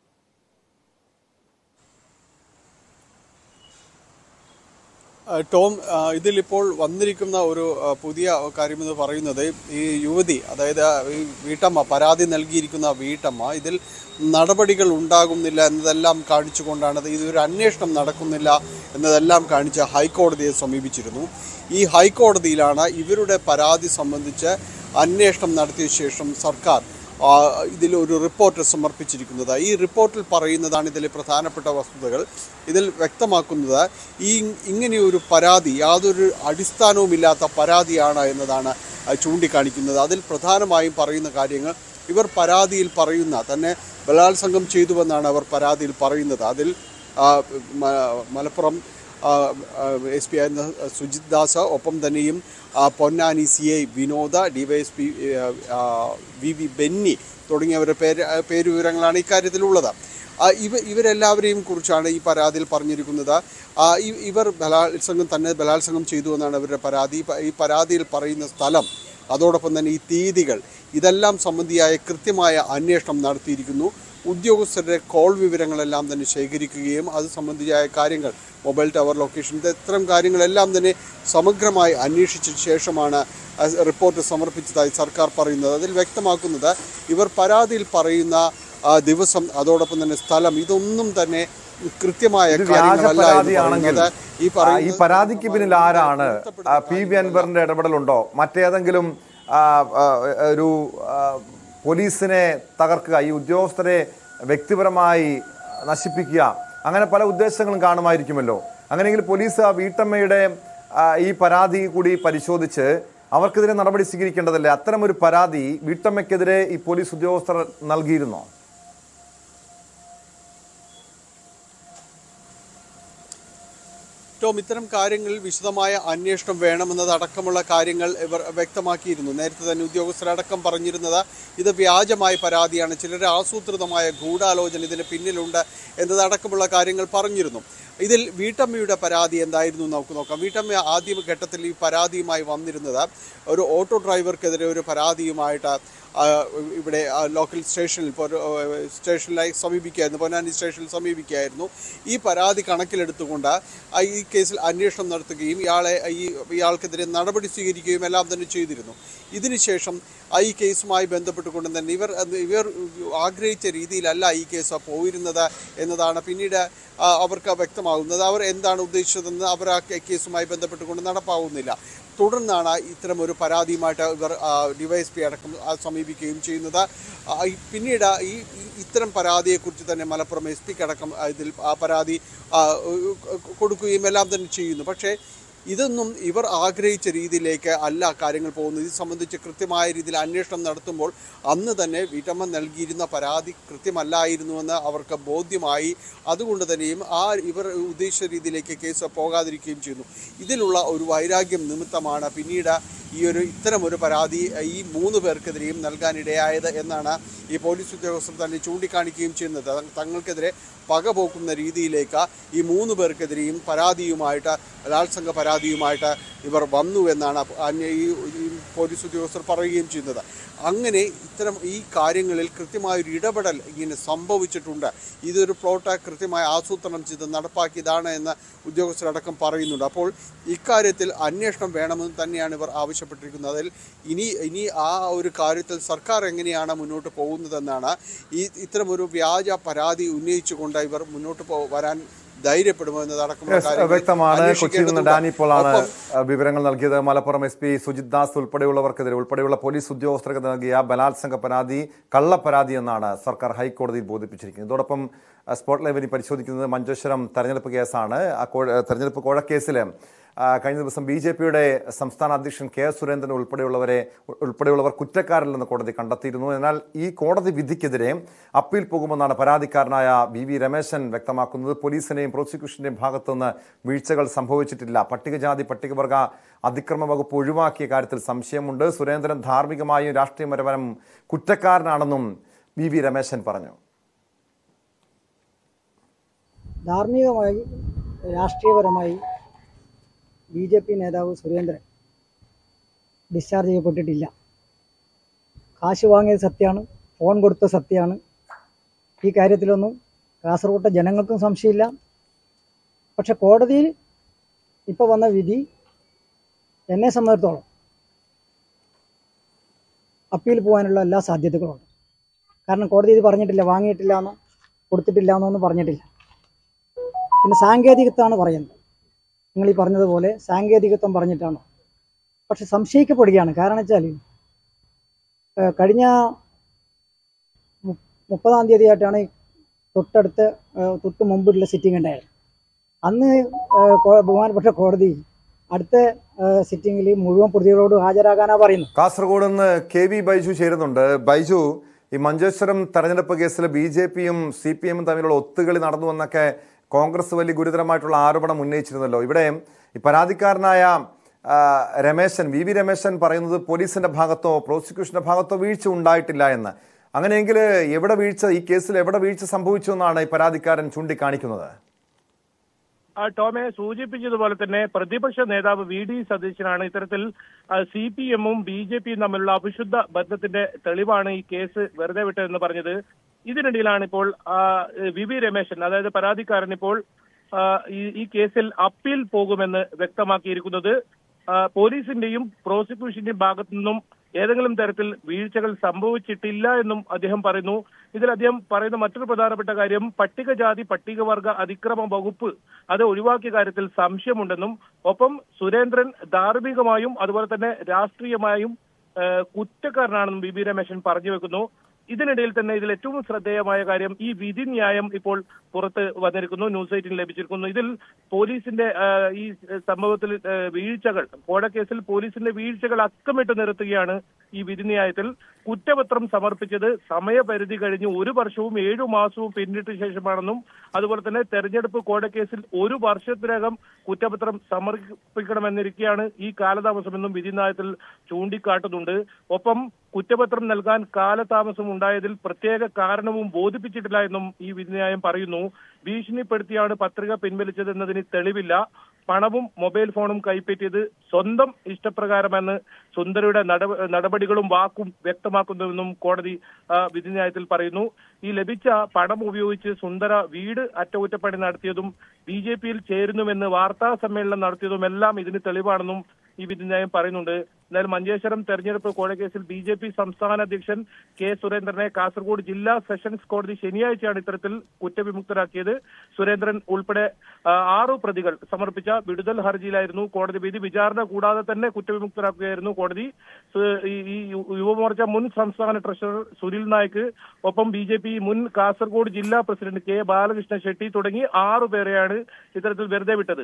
ടോം, ഇതിലിപ്പോൾ വന്നിരിക്കുന്ന ഒരു പുതിയ കാര്യമെന്ന് പറയുന്നത് ഈ യുവതി, അതായത് ഈ വീട്ടമ്മ, പരാതി നൽകിയിരിക്കുന്ന വീട്ടമ്മ ഇതിൽ നടപടികൾ ഉണ്ടാകുന്നില്ല എന്നതെല്ലാം കാണിച്ചുകൊണ്ടാണ്, ഇതൊരു അന്വേഷണം നടക്കുന്നില്ല എന്നതെല്ലാം കാണിച്ച് ഹൈക്കോടതിയെ സമീപിച്ചിരുന്നു. ഈ ഹൈക്കോടതിയിലാണ് ഇവരുടെ പരാതി സംബന്ധിച്ച് അന്വേഷണം നടത്തിയ ശേഷം സർക്കാർ ഇതിലൊരു റിപ്പോർട്ട് സമർപ്പിച്ചിരിക്കുന്നത്. ഈ റിപ്പോർട്ടിൽ പറയുന്നതാണ് ഇതിലെ പ്രധാനപ്പെട്ട വസ്തുതകൾ. ഇതിൽ വ്യക്തമാക്കുന്നത് ഇങ്ങനെയൊരു പരാതി യാതൊരു അടിസ്ഥാനവുമില്ലാത്ത പരാതിയാണ് എന്നതാണ് ചൂണ്ടിക്കാണിക്കുന്നത്. അതിൽ പ്രധാനമായും പറയുന്ന കാര്യങ്ങൾ, ഇവർ പരാതിയിൽ പറയുന്ന തന്നെ ബലാത്സംഗം ചെയ്തുവെന്നാണ് അവർ പരാതിയിൽ പറയുന്നത്. അതിൽ മലപ്പുറം SP ആയിരുന്ന സുജിത് ദാസ്, ഒപ്പം തന്നെയും പൊന്നാനി CI വിനോദ, DYSP VV ബെന്നി തുടങ്ങിയവരുടെ പേരുവിവരങ്ങളാണ് ഇക്കാര്യത്തിലുള്ളത്. ഇവരെല്ലാവരെയും കുറിച്ചാണ് ഈ പരാതിയിൽ പറഞ്ഞിരിക്കുന്നത്. ഇവർ ബലാത്സംഗം ചെയ്തു എന്നാണ് അവരുടെ പരാതി. ഈ പരാതിയിൽ പറയുന്ന സ്ഥലം, അതോടൊപ്പം തന്നെ ഈ തീയതികൾ, ഇതെല്ലാം സംബന്ധിയായ കൃത്യമായ അന്വേഷണം നടത്തിയിരിക്കുന്നു. ഉദ്യോഗസ്ഥരുടെ കോൾ വിവരങ്ങളെല്ലാം തന്നെ ശേഖരിക്കുകയും അത് സംബന്ധിയായ കാര്യങ്ങൾ, മൊബൈൽ ടവർ ലൊക്കേഷൻ, ഇത്തരം കാര്യങ്ങളെല്ലാം തന്നെ സമഗ്രമായി അന്വേഷിച്ച ശേഷമാണ് റിപ്പോർട്ട് സമർപ്പിച്ചതായി സർക്കാർ പറയുന്നത്. അതിൽ വ്യക്തമാക്കുന്നത് ഇവർ പരാതിയിൽ പറയുന്ന ദിവസം, അതോടൊപ്പം തന്നെ സ്ഥലം, ഇതൊന്നും തന്നെ കൃത്യമായ കാര്യങ്ങളല്ല.
ഈ പരാതിക്ക് പിന്നിൽ ആരാണ്? PV അൻവറിന്റെ ഇടപെടലുണ്ടോ? മറ്റേതെങ്കിലും ഒരു പോലീസിനെ തകർക്കുക, ഈ ഉദ്യോഗസ്ഥരെ വ്യക്തിപരമായി നശിപ്പിക്കുക, അങ്ങനെ പല ഉദ്ദേശങ്ങളും കാണുമായിരിക്കുമല്ലോ. അങ്ങനെയെങ്കിൽ പോലീസ് ആ വീട്ടമ്മയുടെ ഈ പരാതി കൂടി പരിശോധിച്ച് അവർക്കെതിരെ നടപടി സ്വീകരിക്കേണ്ടതല്ലേ? അത്തരമൊരു പരാതി വീട്ടമ്മയ്ക്കെതിരെ ഈ പോലീസ് ഉദ്യോഗസ്ഥർ നൽകിയിരുന്നോ?
ടോം, ഇത്തരം കാര്യങ്ങളിൽ വിശദമായ അന്വേഷണം വേണമെന്നതടക്കമുള്ള കാര്യങ്ങൾ ഇവർ വ്യക്തമാക്കിയിരുന്നു. നേരത്തെ തന്നെ ഉദ്യോഗസ്ഥരടക്കം പറഞ്ഞിരുന്നത് ഇത് വ്യാജമായ പരാതിയാണ്, ചിലരുടെ ആസൂത്രിതമായ ഗൂഢാലോചന ഇതിന് പിന്നിലുണ്ട് എന്നതടക്കമുള്ള കാര്യങ്ങൾ പറഞ്ഞിരുന്നു. ഇതിൽ വീട്ടമ്മയുടെ പരാതി എന്തായിരുന്നു നമുക്ക് നോക്കാം. വീട്ടമ്മ ആദ്യ ഘട്ടത്തിൽ ഈ പരാതിയുമായി വന്നിരുന്നത് ഒരു ഓട്ടോ ഡ്രൈവർക്കെതിരെ ഒരു പരാതിയുമായിട്ട് ഇവിടെ ലോക്കൽ സ്റ്റേഷനിലായി സമീപിക്കുകയായിരുന്നു, പൊന്നാനി സ്റ്റേഷനിൽ സമീപിക്കുകയായിരുന്നു. ഈ പരാതി കണക്കിലെടുത്തുകൊണ്ട് ഈ കേസിൽ അന്വേഷണം നടത്തുകയും ഇയാൾക്കെതിരെ നടപടി സ്വീകരിക്കുകയും എല്ലാം തന്നെ ചെയ്തിരുന്നു. ഇതിനുശേഷം ഈ കേസുമായി ബന്ധപ്പെട്ടുകൊണ്ട് തന്നെ ഇവർ ആഗ്രഹിച്ച രീതിയിലല്ല ഈ കേസ് പോയിരുന്നത് എന്നതാണ് പിന്നീട് അവർക്ക് വ്യക്തമാകുന്നത്. അവർ എന്താണ് ഉദ്ദേശിച്ചതെന്ന് അവർ ആ കേസുമായി ബന്ധപ്പെട്ടുകൊണ്ട് നടപ്പാവുന്നില്ല. തുടർന്നാണ് ഇത്തരമൊരു പരാതിയുമായിട്ട് ഇവർ DYSP അടക്കം സമീപിക്കുകയും ചെയ്യുന്നത്. പിന്നീട് ഇത്തരം പരാതിയെക്കുറിച്ച് തന്നെ മലപ്പുറം SP അടക്കം ഇതിൽ ആ പരാതി കൊടുക്കുകയും എല്ലാം തന്നെ ചെയ്യുന്നു. പക്ഷേ ഇതൊന്നും ഇവർ ആഗ്രഹിച്ച രീതിയിലേക്ക് അല്ല കാര്യങ്ങൾ പോകുന്നത്. ഇത് സംബന്ധിച്ച് കൃത്യമായ രീതിയിൽ അന്വേഷണം നടത്തുമ്പോൾ അന്ന് തന്നെ വീട്ടമ്മ നൽകിയിരുന്ന പരാതി കൃത്യമല്ലായിരുന്നുവെന്ന് അവർക്ക് ബോധ്യമായി. അതുകൊണ്ട് തന്നെയും ഇവർ ഉദ്ദേശിച്ച രീതിയിലേക്ക് കേസ് പോകാതിരിക്കുകയും ചെയ്യുന്നു. ഇതിലുള്ള ഒരു വൈരാഗ്യം നിമിത്തമാണ് പിന്നീട് ഇത്തരം ഒരു പരാതി ഈ 3 പേർക്കെതിരെയും നൽകാനിടയായത് എന്നാണ് ഈ പോലീസ് ഉദ്യോഗസ്ഥർ തന്നെ ചൂണ്ടിക്കാണിക്കുകയും ചെയ്യുന്നത്. തങ്ങൾക്കെതിരെ പകപോക്കുന്ന രീതിയിലേക്ക് ഈ 3 പേർക്കെതിരെയും പരാതിയുമായിട്ട് ബലാത്സംഗ പരാതിയുമായിട്ട് ഇവർ വന്നു എന്നാണ് ഈ പോലീസ് ഉദ്യോഗസ്ഥർ പറയുകയും ചെയ്യുന്നത്. അങ്ങനെ ഈ കാര്യങ്ങളിൽ കൃത്യമായൊരു ഇടപെടൽ ഇങ്ങനെ സംഭവിച്ചിട്ടുണ്ട്. ഇതൊരു പ്ലോട്ട് കൃത്യമായി ആസൂത്രണം ചെയ്ത് നടപ്പാക്കിയതാണ് എന്ന് ഉദ്യോഗസ്ഥരടക്കം പറയുന്നുണ്ട്. അപ്പോൾ ഇക്കാര്യത്തിൽ അന്വേഷണം വേണമെന്ന് തന്നെയാണ് ഇവർ ആവശ്യപ്പെട്ടിരിക്കുന്നത്. അതിൽ ഇനി ആ ഒരു കാര്യത്തിൽ സർക്കാർ എങ്ങനെയാണ് മുന്നോട്ട് പോകുന്നതെന്നാണ് ഇത്തരമൊരു വ്യാജ പരാതി ഉന്നയിച്ചുകൊണ്ട് ഇവർ മുന്നോട്ട് വരാൻ ധൈര്യപ്പെടുമോ എന്നതടക്കമുള്ള
വ്യക്തമാണ്. കൊച്ചിയിൽ നിന്ന് ഡാനി പോളാണ് വിവരങ്ങൾ നൽകിയത്. മലപ്പുറം SP സുജിത് ദാസ് ഉൾപ്പെടെയുള്ള പോലീസ് ഉദ്യോഗസ്ഥർക്ക് നൽകിയ ബലാത്സംഗ പരാതി കള്ളപ്പരാതി എന്നാണ് സർക്കാർ ഹൈക്കോടതിയിൽ ബോധിപ്പിച്ചിരിക്കുന്നത്. ഇതോടൊപ്പം സ്പോട്ട് ലൈവിൽ പരിശോധിക്കുന്നത് മഞ്ചേശ്വരം തെരഞ്ഞെടുപ്പ് കേസാണ്. തെരഞ്ഞെടുപ്പ് കോഴക്കേസിൽ കഴിഞ്ഞ ദിവസം BJPയുടെ സംസ്ഥാന അധ്യക്ഷൻ K സുരേന്ദ്രൻ ഉൾപ്പെടെയുള്ളവർ കുറ്റക്കാരല്ലെന്ന് കോടതി കണ്ടെത്തിയിരുന്നു. എന്നാൽ ഈ കോടതി വിധിക്കെതിരെ അപ്പീൽ പോകുമെന്നാണ് പരാതിക്കാരനായ VV രമേശൻ വ്യക്തമാക്കുന്നത്. പോലീസിന്റെയും പ്രോസിക്യൂഷന്റെയും ഭാഗത്തുനിന്ന് വീഴ്ചകൾ സംഭവിച്ചിട്ടില്ല. പട്ടികജാതി പട്ടികവർഗ അതിക്രമ വകുപ്പ് ഒഴിവാക്കിയ കാര്യത്തിൽ സംശയമുണ്ട്. സുരേന്ദ്രൻ ധാർമ്മികമായും രാഷ്ട്രീയപരമായും കുറ്റക്കാരനാണെന്നും VV രമേശൻ പറഞ്ഞു.
ധാർമ്മികമായി രാഷ്ട്രീയപരമായി BJP നേതാവ് സുരേന്ദ്രൻ ഡിസ്ചാർജ് ചെയ്യപ്പെട്ടിട്ടില്ല. കാശ് വാങ്ങിയത് സത്യമാണ്, ഫോൺ കൊടുത്ത സത്യമാണ്. ഈ കാര്യത്തിലൊന്നും കാസർഗോട്ടെ ജനങ്ങൾക്കും സംശയമില്ല. പക്ഷെ കോടതിയിൽ ഇപ്പോൾ വന്ന വിധി എന്നെ സംബന്ധിച്ചിടത്തോളം അപ്പീൽ പോകാനുള്ള എല്ലാ സാധ്യതകളുണ്ട്. കാരണം കോടതി ഇത് പറഞ്ഞിട്ടില്ല, വാങ്ങിയിട്ടില്ല എന്നോ കൊടുത്തിട്ടില്ല എന്നൊന്നും പറഞ്ഞിട്ടില്ല. പിന്നെ സാങ്കേതികത്വമാണ് പറയുന്നത്. നിങ്ങൾ ഈ പറഞ്ഞതുപോലെ സാങ്കേതികത്വം പറഞ്ഞിട്ടാണോ? പക്ഷെ സംശയിക്കപ്പെടുകയാണ്. കാരണം വെച്ചാൽ കഴിഞ്ഞ 30-ാം തീയതിയായിട്ടാണ് തൊട്ട് മുമ്പുള്ള സിറ്റിംഗ് ഉണ്ടായത്. അന്ന് ബഹുമാനപ്പെട്ട കോടതി അടുത്ത സിറ്റിംഗിൽ മുഴുവൻ പ്രതികളോട് ഹാജരാകാനാണ് പറയുന്നത്.
കാസർഗോഡ് നിന്ന് KV ബൈജു ചേരുന്നുണ്ട്. ബൈജു, ഈ മഞ്ചേശ്വരം തെരഞ്ഞെടുപ്പ് കേസിൽ BJPയും CPM തമ്മിലുള്ള ഒത്തുകളി നടന്നുവെന്നൊക്കെ കോൺഗ്രസ് വലിയ ഗുരുതരമായിട്ടുള്ള ആരോപണം ഉന്നയിച്ചിരുന്നല്ലോ. ഇവിടെ ഈ പരാതിക്കാരനായ VV രമേശൻ പറയുന്നത് പോലീസിന്റെ ഭാഗത്തോ പ്രോസിക്യൂഷന്റെ ഭാഗത്തോ വീഴ്ച ഉണ്ടായിട്ടില്ല എന്ന്. അങ്ങനെയെങ്കിൽ ഈ കേസിൽ എവിടെ വീഴ്ച സംഭവിച്ചു എന്നാണ് ഈ പരാതിക്കാരൻ ചൂണ്ടിക്കാണിക്കുന്നത്?
ടോമെ സൂചിപ്പിച്ചതുപോലെ തന്നെ പ്രതിപക്ഷ നേതാവ് VD സതീശനാണ് ഇത്തരത്തിൽ CPM-ഉം BJPയും തമ്മിലുള്ള അവിശുദ്ധ ബന്ധത്തിന്റെ തെളിവാണ് ഈ കേസ് വെറുതെ വിട്ടതെന്ന് പറഞ്ഞത്. ഇതിനിടയിലാണ് ഇപ്പോൾ VV രമേശൻ, അതായത് പരാതിക്കാരൻ, ഇപ്പോൾ ഈ കേസിൽ അപ്പീൽ പോകുമെന്ന് വ്യക്തമാക്കിയിരിക്കുന്നത്. പോലീസിന്റെയും പ്രോസിക്യൂഷന്റെയും ഭാഗത്തു നിന്നും ഏതെങ്കിലും തരത്തിൽ വീഴ്ചകൾ സംഭവിച്ചിട്ടില്ല എന്നും അദ്ദേഹം പറയുന്നു. ഇതിൽ അദ്ദേഹം പറയുന്ന മറ്റൊരു പ്രധാനപ്പെട്ട കാര്യം, പട്ടികജാതി പട്ടികവർഗ അതിക്രമ വകുപ്പ് അത് ഒഴിവാക്കിയ കാര്യത്തിൽ സംശയമുണ്ടെന്നും ഒപ്പം സുരേന്ദ്രൻ ധാർമ്മികമായും അതുപോലെ തന്നെ രാഷ്ട്രീയമായും കുറ്റക്കാരനാണെന്നും VV രമേശൻ പറഞ്ഞു വെക്കുന്നു. ഇതിനിടയിൽ തന്നെ ഇതിൽ ഏറ്റവും ശ്രദ്ധേയമായ കാര്യം, ഈ വിധി ന്യായം ഇപ്പോൾ പുറത്ത് വന്നിരിക്കുന്നു, ന്യൂസ് 8 ലഭിച്ചിരിക്കുന്നു. ഇതിൽ പോലീസിന്റെ ഈ സംഭവത്തിൽ വീഴ്ചകൾ, കോഴക്കേസിൽ പോലീസിന്റെ വീഴ്ചകൾ അക്കമിട്ട് നിർത്തുകയാണ് ഈ വിധിന്യായത്തിൽ. കുറ്റപത്രം സമർപ്പിച്ചത് സമയപരിധി കഴിഞ്ഞ് 1 വർഷവും 7 മാസവും പിന്നിട്ട ശേഷമാണെന്നും അതുപോലെ തന്നെ തെരഞ്ഞെടുപ്പ് കോഴക്കേസിൽ 1 വർഷത്തിനകം കുറ്റപത്രം സമർപ്പിക്കണമെന്നിരിക്കെയാണ് ഈ കാലതാമസമെന്നും വിധിന്യായത്തിൽ ചൂണ്ടിക്കാട്ടുന്നുണ്ട്. ഒപ്പം കുറ്റപത്രം നൽകാൻ കാലതാമസം ഉണ്ടായതിൽ പ്രത്യേക കാരണവും ബോധിപ്പിച്ചിട്ടില്ല എന്നും ഈ വിധിന്യായം പറയുന്നു. ഭീഷണിപ്പെടുത്തിയാണ് പത്രിക പിൻവലിച്ചതെന്നതിന് തെളിവില്ല. പണവും മൊബൈൽ ഫോണും കൈപ്പറ്റിയത് സ്വന്തം ഇഷ്ടപ്രകാരമെന്ന് സുന്ദരയുടെ നടപടികളും വാക്കും വ്യക്തമാക്കുന്നുവെന്നും കോടതി വിധിന്യായത്തിൽ പറയുന്നു. ഈ ലഭിച്ച പണം ഉപയോഗിച്ച് സുന്ദര വീട് അറ്റകുറ്റപ്പണി നടത്തിയതും BJPയിൽ ചേരുന്നുവെന്ന് വാർത്താ സമ്മേളനം നടത്തിയതുമെല്ലാം ഇതിന് തെളിവാണെന്നും ഈ വിധിന്യായം പറയുന്നുണ്ട്. എന്നാൽ മഞ്ചേശ്വരം തെരഞ്ഞെടുപ്പ് കോഴക്കേസിൽ BJP സംസ്ഥാന അധ്യക്ഷൻ K സുരേന്ദ്രനെ കാസർഗോഡ് ജില്ലാ സെഷൻസ് കോടതി ശനിയാഴ്ചയാണ് ഇത്തരത്തിൽ കുറ്റവിമുക്തരാക്കിയത്. സുരേന്ദ്രൻ ഉൾപ്പെടെ 6 പ്രതികൾ സമർപ്പിച്ച വിടുതൽ ഹർജിയിലായിരുന്നു കോടതി വിധി. വിചാരണ കൂടാതെ തന്നെ കുറ്റവിമുക്തരാക്കുകയായിരുന്നു കോടതി. ഈ യുവമോർച്ച മുൻ സംസ്ഥാന ട്രഷറർ സുനിൽ നായിക്, ഒപ്പം BJP മുൻ കാസർഗോഡ് ജില്ലാ പ്രസിഡന്റ് K ബാലകൃഷ്ണ ഷെട്ടി തുടങ്ങി 6 പേരെയാണ് ഇത്തരത്തിൽ വെറുതെ വിട്ടത്.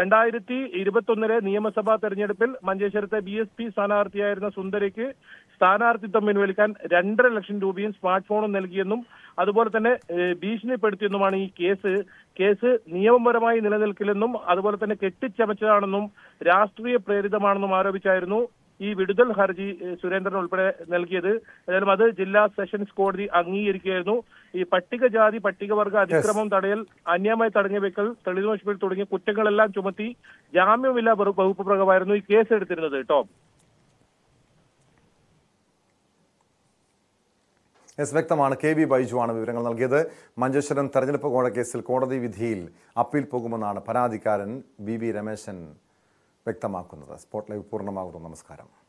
2021 നിയമസഭാ തെരഞ്ഞെടുപ്പിൽ മഞ്ചേശ്വരത്തെ BSP സ്ഥാനാർത്ഥിയായിരുന്ന സുന്ദരയ്ക്ക് സ്ഥാനാർത്ഥിത്വം പിൻവലിക്കാൻ 2.5 ലക്ഷം രൂപയും സ്മാർട്ട് ഫോണും നൽകിയെന്നും അതുപോലെ തന്നെ ഭീഷണിപ്പെടുത്തിയെന്നുമാണ് ഈ കേസ് നിയമപരമായി നിലനിൽക്കില്ലെന്നും അതുപോലെ തന്നെ കെട്ടിച്ചമച്ചതാണെന്നും രാഷ്ട്രീയ പ്രേരിതമാണെന്നും ആരോപിച്ചായിരുന്നു ഈ വിടുതൽ ഹർജി സുരേന്ദ്രൻ ഉൾപ്പെടെ നൽകിയത്. ഏതായാലും അത് ജില്ലാ സെഷൻസ് കോടതി അംഗീകരിക്കുകയായിരുന്നു. ഈ പട്ടികജാതി പട്ടികവർഗ അതിക്രമം തടയൽ, അന്യായമായി തടഞ്ഞു വെക്കൽ, തെളിവ് നശിപ്പിക്കൽ തുടങ്ങിയ കുറ്റങ്ങളെല്ലാം ചുമത്തി ജാമ്യമില്ലാ വകുപ്പ് പ്രകാരമായിരുന്നു ഈ കേസ് എടുത്തിരുന്നത്. ടോം,
വ്യക്തമാണ്. കെ വി ബൈജുവാണ് വിവരങ്ങൾ നൽകിയത്. മഞ്ചേശ്വരം തെരഞ്ഞെടുപ്പ് കോഴക്കേസിൽ കോടതി വിധിയിൽ അപ്പീൽ പോകുമെന്നാണ് പരാതിക്കാരൻ വി രമേശൻ വ്യക്തമാക്കുന്നത്. സ്പോട്ട് ലൈവ് പൂർണ്ണമാകുന്നു. നമസ്കാരം.